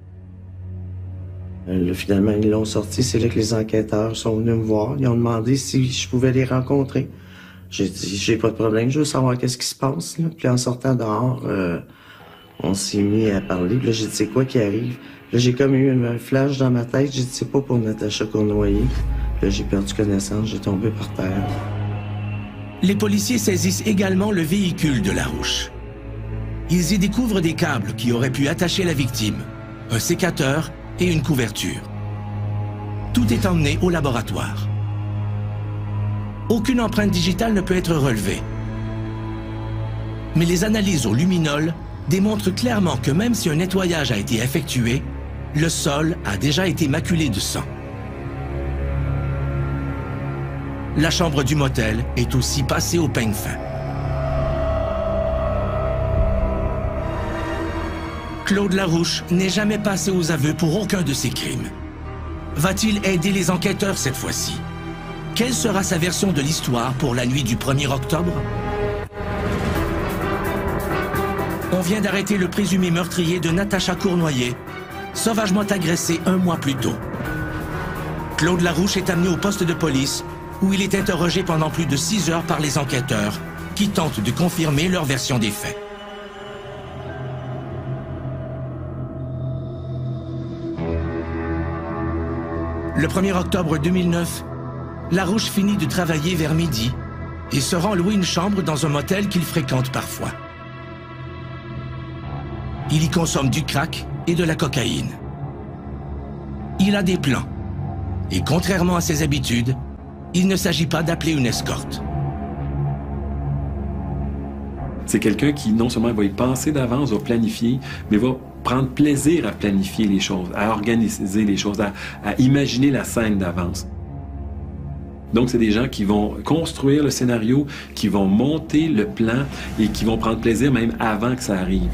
Là, finalement, ils l'ont sorti, c'est là que les enquêteurs sont venus me voir. Ils ont demandé si je pouvais les rencontrer. J'ai dit « J'ai pas de problème, je veux savoir qu'est-ce qui se passe. » Puis en sortant dehors, euh, on s'est mis à parler. Puis là, j'ai dit « C'est quoi qui arrive? » Là, j'ai comme eu un flash dans ma tête, j'ai dit « C'est pas pour Natacha Cournoyer. » Là, j'ai perdu connaissance, j'ai tombé par terre. Les policiers saisissent également le véhicule de Larouche. Ils y découvrent des câbles qui auraient pu attacher la victime, un sécateur et une couverture. Tout est emmené au laboratoire. Aucune empreinte digitale ne peut être relevée. Mais les analyses au luminol démontrent clairement que même si un nettoyage a été effectué, le sol a déjà été maculé de sang. La chambre du motel est aussi passée au peigne fin. Claude Larouche n'est jamais passé aux aveux pour aucun de ses crimes. Va-t-il aider les enquêteurs cette fois-ci? Quelle sera sa version de l'histoire pour la nuit du premier octobre? On vient d'arrêter le présumé meurtrier de Natacha Cournoyer, sauvagement agressé un mois plus tôt. Claude Larouche est amené au poste de police où il est interrogé pendant plus de six heures par les enquêteurs qui tentent de confirmer leur version des faits. Le premier octobre deux mille neuf, Larouche finit de travailler vers midi et se rend louer une chambre dans un motel qu'il fréquente parfois. Il y consomme du crack et de la cocaïne. Il a des plans et contrairement à ses habitudes, il ne s'agit pas d'appeler une escorte. C'est quelqu'un qui non seulement va y penser d'avance, va planifier, mais va prendre plaisir à planifier les choses, à organiser les choses, à, à imaginer la scène d'avance. Donc, c'est des gens qui vont construire le scénario, qui vont monter le plan et qui vont prendre plaisir même avant que ça arrive.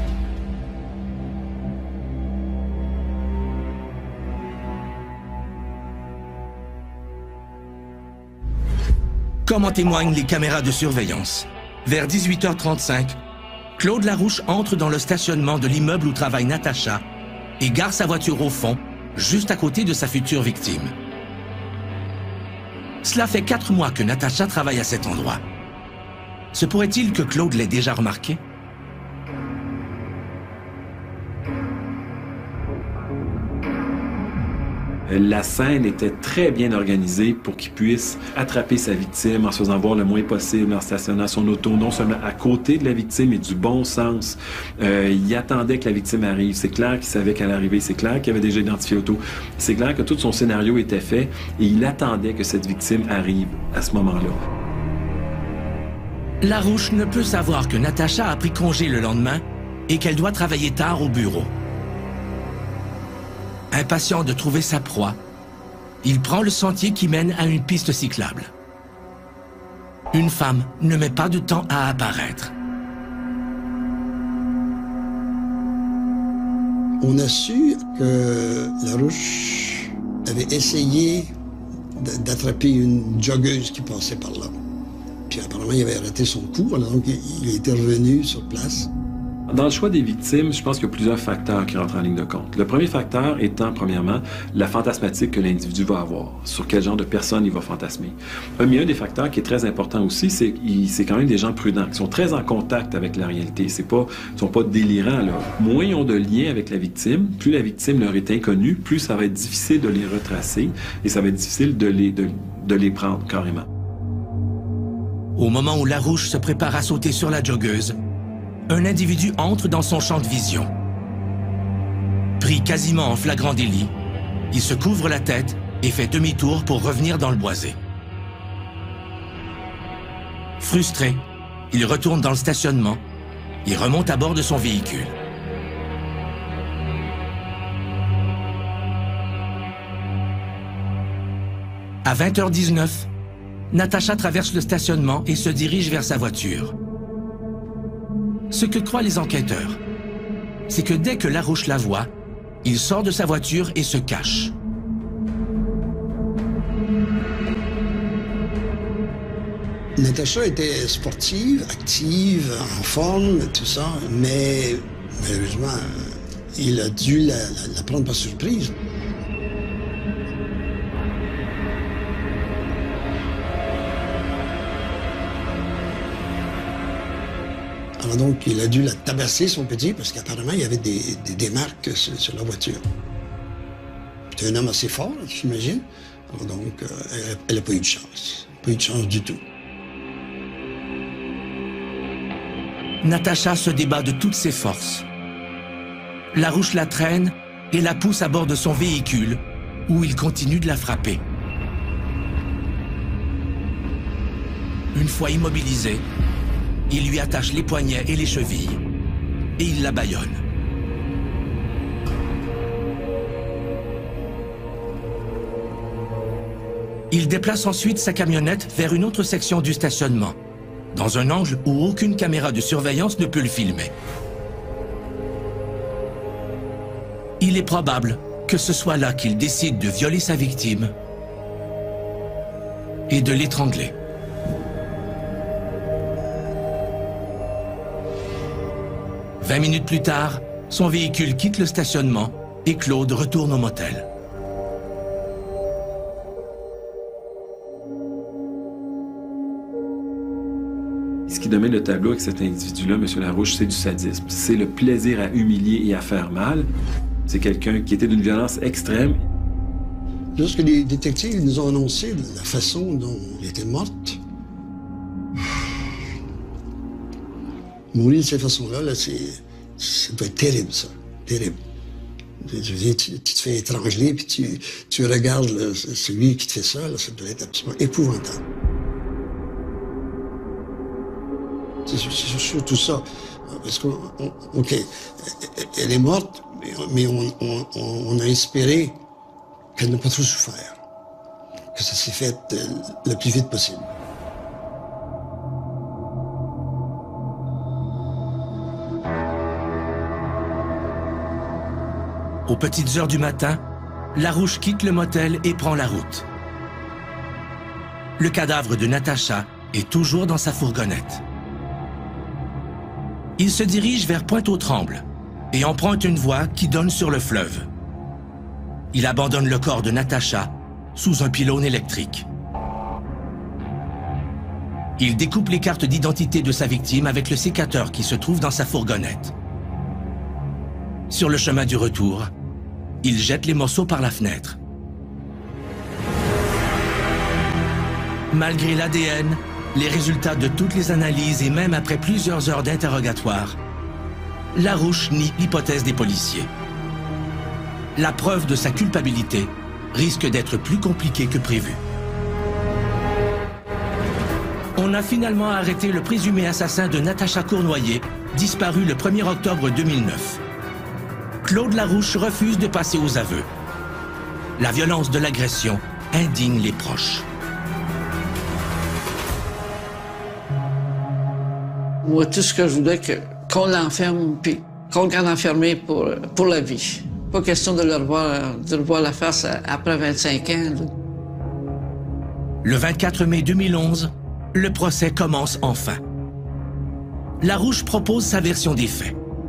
Comme en témoignent les caméras de surveillance, vers dix-huit heures trente-cinq, Claude Larouche entre dans le stationnement de l'immeuble où travaille Natacha et gare sa voiture au fond, juste à côté de sa future victime. Cela fait quatre mois que Natacha travaille à cet endroit. Se pourrait-il que Claude l'ait déjà remarqué? La scène était très bien organisée pour qu'il puisse attraper sa victime en se faisant voir le moins possible, en stationnant son auto, non seulement à côté de la victime, mais du bon sens. Euh, il attendait que la victime arrive. C'est clair qu'il savait qu'elle arrivait. C'est clair qu'il avait déjà identifié l'auto. C'est clair que tout son scénario était fait et il attendait que cette victime arrive à ce moment-là. Larouche ne peut savoir que Natacha a pris congé le lendemain et qu'elle doit travailler tard au bureau. Impatient de trouver sa proie, il prend le sentier qui mène à une piste cyclable. Une femme ne met pas de temps à apparaître. On a su que Larouche avait essayé d'attraper une joggeuse qui passait par là. Puis apparemment, il avait arrêté son coup, alors donc il était revenu sur place. Dans le choix des victimes, je pense qu'il y a plusieurs facteurs qui rentrent en ligne de compte. Le premier facteur étant, premièrement, la fantasmatique que l'individu va avoir, sur quel genre de personne il va fantasmer. Mais un des facteurs qui est très important aussi, c'est que c'est quand même des gens prudents, qui sont très en contact avec la réalité. C'est pas, ils sont pas délirants, là. Moins ils ont de liens avec la victime, plus la victime leur est inconnue, plus ça va être difficile de les retracer et ça va être difficile de les, de, de les prendre carrément. Au moment où Larouche se prépare à sauter sur la joggeuse, un individu entre dans son champ de vision. Pris quasiment en flagrant délit, il se couvre la tête et fait demi-tour pour revenir dans le boisé. Frustré, il retourne dans le stationnement et remonte à bord de son véhicule. À vingt heures dix-neuf, Natacha traverse le stationnement et se dirige vers sa voiture. Ce que croient les enquêteurs, c'est que dès que Larouche la voit, il sort de sa voiture et se cache. Natacha était sportive, active, en forme, tout ça, mais malheureusement, il a dû la, la, la prendre par surprise. Alors donc, il a dû la tabasser, son petit, parce qu'apparemment, il y avait des, des, des marques sur, sur la voiture. C'est un homme assez fort, j'imagine. Alors donc, euh, elle n'a pas eu de chance. Pas eu de chance du tout. Natacha se débat de toutes ses forces. Larouche la traîne et la pousse à bord de son véhicule, où il continue de la frapper. Une fois immobilisée, il lui attache les poignets et les chevilles, et il la bâillonne. Il déplace ensuite sa camionnette vers une autre section du stationnement, dans un angle où aucune caméra de surveillance ne peut le filmer. Il est probable que ce soit là qu'il décide de violer sa victime et de l'étrangler. Vingt minutes plus tard, son véhicule quitte le stationnement et Claude retourne au motel. Ce qui domine le tableau avec cet individu-là, M. Larouche, c'est du sadisme. C'est le plaisir à humilier et à faire mal. C'est quelqu'un qui était d'une violence extrême. Lorsque les détectives nous ont annoncé la façon dont elle était morte, mourir de cette façon-là, là, c'est, ça doit être terrible, ça. Terrible. Je veux dire, tu, tu te fais étrangler, puis tu, tu regardes là, celui qui te fait ça, là, ça doit être absolument épouvantable. C'est, c'est surtout ça. Parce que, OK, elle est morte, mais on, on, on a espéré qu'elle n'a pas trop souffert. Que ça s'est fait le plus vite possible. Aux petites heures du matin, Larouche quitte le motel et prend la route. Le cadavre de Natacha est toujours dans sa fourgonnette. Il se dirige vers Pointe-aux-Trembles et emprunte une voie qui donne sur le fleuve. Il abandonne le corps de Natacha sous un pylône électrique. Il découpe les cartes d'identité de sa victime avec le sécateur qui se trouve dans sa fourgonnette. Sur le chemin du retour, il jette les morceaux par la fenêtre. Malgré l'A D N, les résultats de toutes les analyses et même après plusieurs heures d'interrogatoire, Larouche nie l'hypothèse des policiers. La preuve de sa culpabilité risque d'être plus compliquée que prévu. On a finalement arrêté le présumé assassin de Natacha Cournoyer, disparu le premier octobre deux mille neuf. Claude Larouche refuse de passer aux aveux. La violence de l'agression indigne les proches. Moi, tout ce que je voulais, que, qu'on l'enferme, puis qu'on le garde enfermé pour, pour la vie. Pas question de le revoir, de le voir la face après vingt-cinq ans. Là. Le vingt-quatre mai deux mille onze, le procès commence enfin. Larouche propose sa version des faits.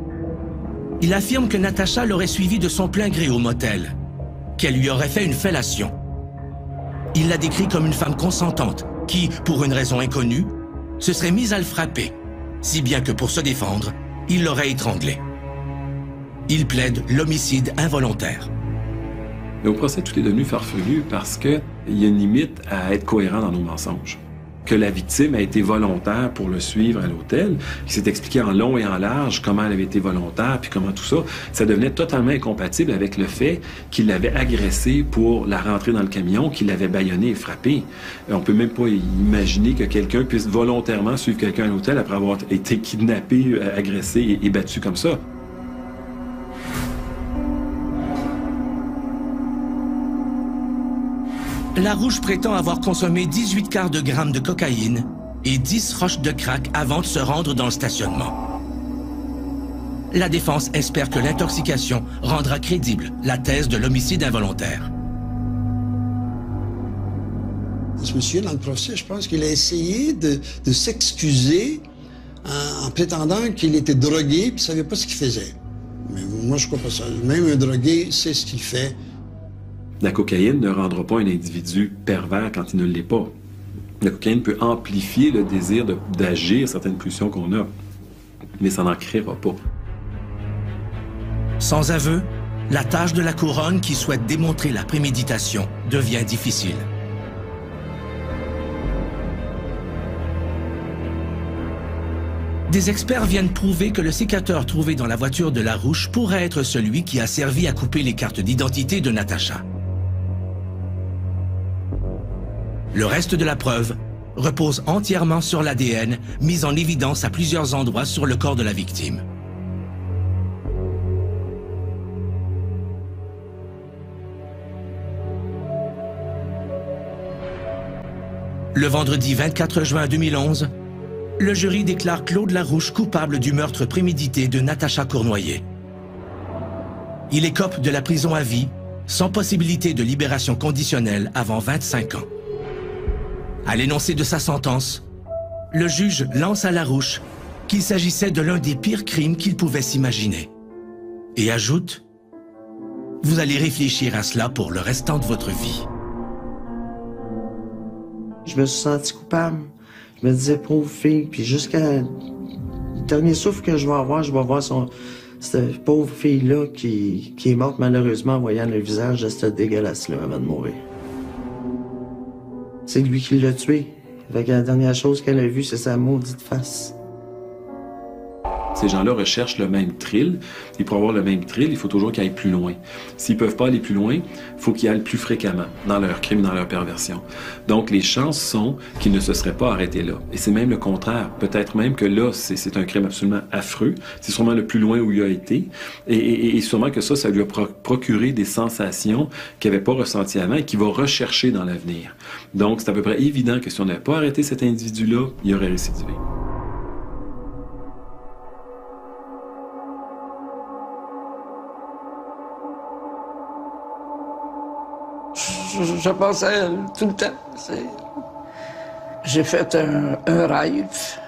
Il affirme que Natacha l'aurait suivi de son plein gré au motel, qu'elle lui aurait fait une fellation. Il l'a décrit comme une femme consentante qui, pour une raison inconnue, se serait mise à le frapper, si bien que pour se défendre, il l'aurait étranglé. Il plaide l'homicide involontaire. Mais au procès, tout est devenu farfelu parce qu'il y a une limite à être cohérent dans nos mensonges. Que la victime a été volontaire pour le suivre à l'hôtel, qui s'est expliqué en long et en large comment elle avait été volontaire, puis comment tout ça, ça devenait totalement incompatible avec le fait qu'il l'avait agressée pour la rentrer dans le camion, qu'il l'avait bâillonnée et frappée. On peut même pas imaginer que quelqu'un puisse volontairement suivre quelqu'un à l'hôtel après avoir été kidnappé, agressé et, et battu comme ça. Larouche prétend avoir consommé dix-huit quarts de grammes de cocaïne et dix roches de crack avant de se rendre dans le stationnement. La défense espère que l'intoxication rendra crédible la thèse de l'homicide involontaire. Je me souviens, dans le procès, je pense qu'il a essayé de, de s'excuser en, en prétendant qu'il était drogué et qu'il ne savait pas ce qu'il faisait. Mais moi, je ne crois pas ça. Même un drogué sait ce qu'il fait. La cocaïne ne rendra pas un individu pervers quand il ne l'est pas. La cocaïne peut amplifier le désir d'agir certaines pulsions qu'on a, mais ça n'en créera pas. Sans aveu, la tâche de la couronne qui souhaite démontrer la préméditation devient difficile. Des experts viennent prouver que le sécateur trouvé dans la voiture de Larouche pourrait être celui qui a servi à couper les cartes d'identité de Natacha. Le reste de la preuve repose entièrement sur l'A D N mis en évidence à plusieurs endroits sur le corps de la victime. Le vendredi vingt-quatre juin deux mille onze, le jury déclare Claude Larouche coupable du meurtre prémédité de Natacha Cournoyer. Il écope de la prison à vie, sans possibilité de libération conditionnelle avant vingt-cinq ans. À l'énoncé de sa sentence, le juge lance à Larouche qu'il s'agissait de l'un des pires crimes qu'il pouvait s'imaginer. Et ajoute « Vous allez réfléchir à cela pour le restant de votre vie. » Je me suis senti coupable. Je me disais, pauvre fille, puis jusqu'à le dernier souffle que je vais avoir, je vais voir son, cette pauvre fille-là qui, qui est morte malheureusement en voyant le visage de cette dégueulasse-là avant de mourir. C'est lui qui l'a tué. Fait que la dernière chose qu'elle a vue, c'est sa maudite face. Ces gens-là recherchent le même thrill. Et pour avoir le même thrill, il faut toujours qu'ils aillent plus loin. S'ils ne peuvent pas aller plus loin, il faut qu'ils aillent plus fréquemment dans leur crime, dans leur perversion. Donc, les chances sont qu'ils ne se seraient pas arrêtés là. Et c'est même le contraire. Peut-être même que là, c'est un crime absolument affreux. C'est sûrement le plus loin où il a été. Et, et, et sûrement que ça, ça lui a pro procuré des sensations qu'il n'avait pas ressenties avant et qu'il va rechercher dans l'avenir. Donc, c'est à peu près évident que si on n'avait pas arrêté cet individu-là, il aurait récidivé. Je, je pense à elle tout le temps. J'ai fait un, un rêve.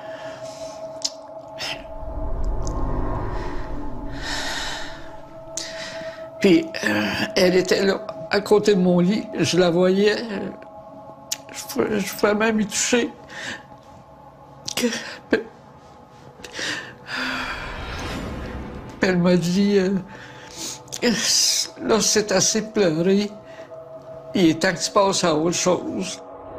Puis, euh, elle était là, à côté de mon lit. Je la voyais. Je pouvais, je pouvais même y toucher. Que, elle m'a dit, euh, là, c'est assez pleuré. Il est temps que tu passes à autre chose.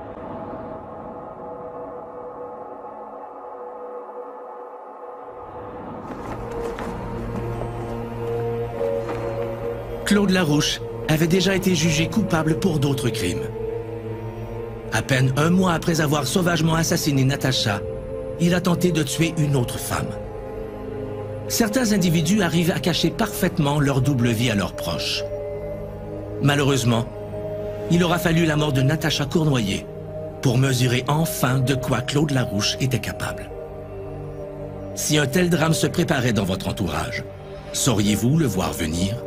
Claude Larouche avait déjà été jugé coupable pour d'autres crimes. À peine un mois après avoir sauvagement assassiné Natacha, il a tenté de tuer une autre femme. Certains individus arrivent à cacher parfaitement leur double vie à leurs proches. Malheureusement, il aura fallu la mort de Natacha Cournoyer pour mesurer enfin de quoi Claude Larouche était capable. Si un tel drame se préparait dans votre entourage, sauriez-vous le voir venir?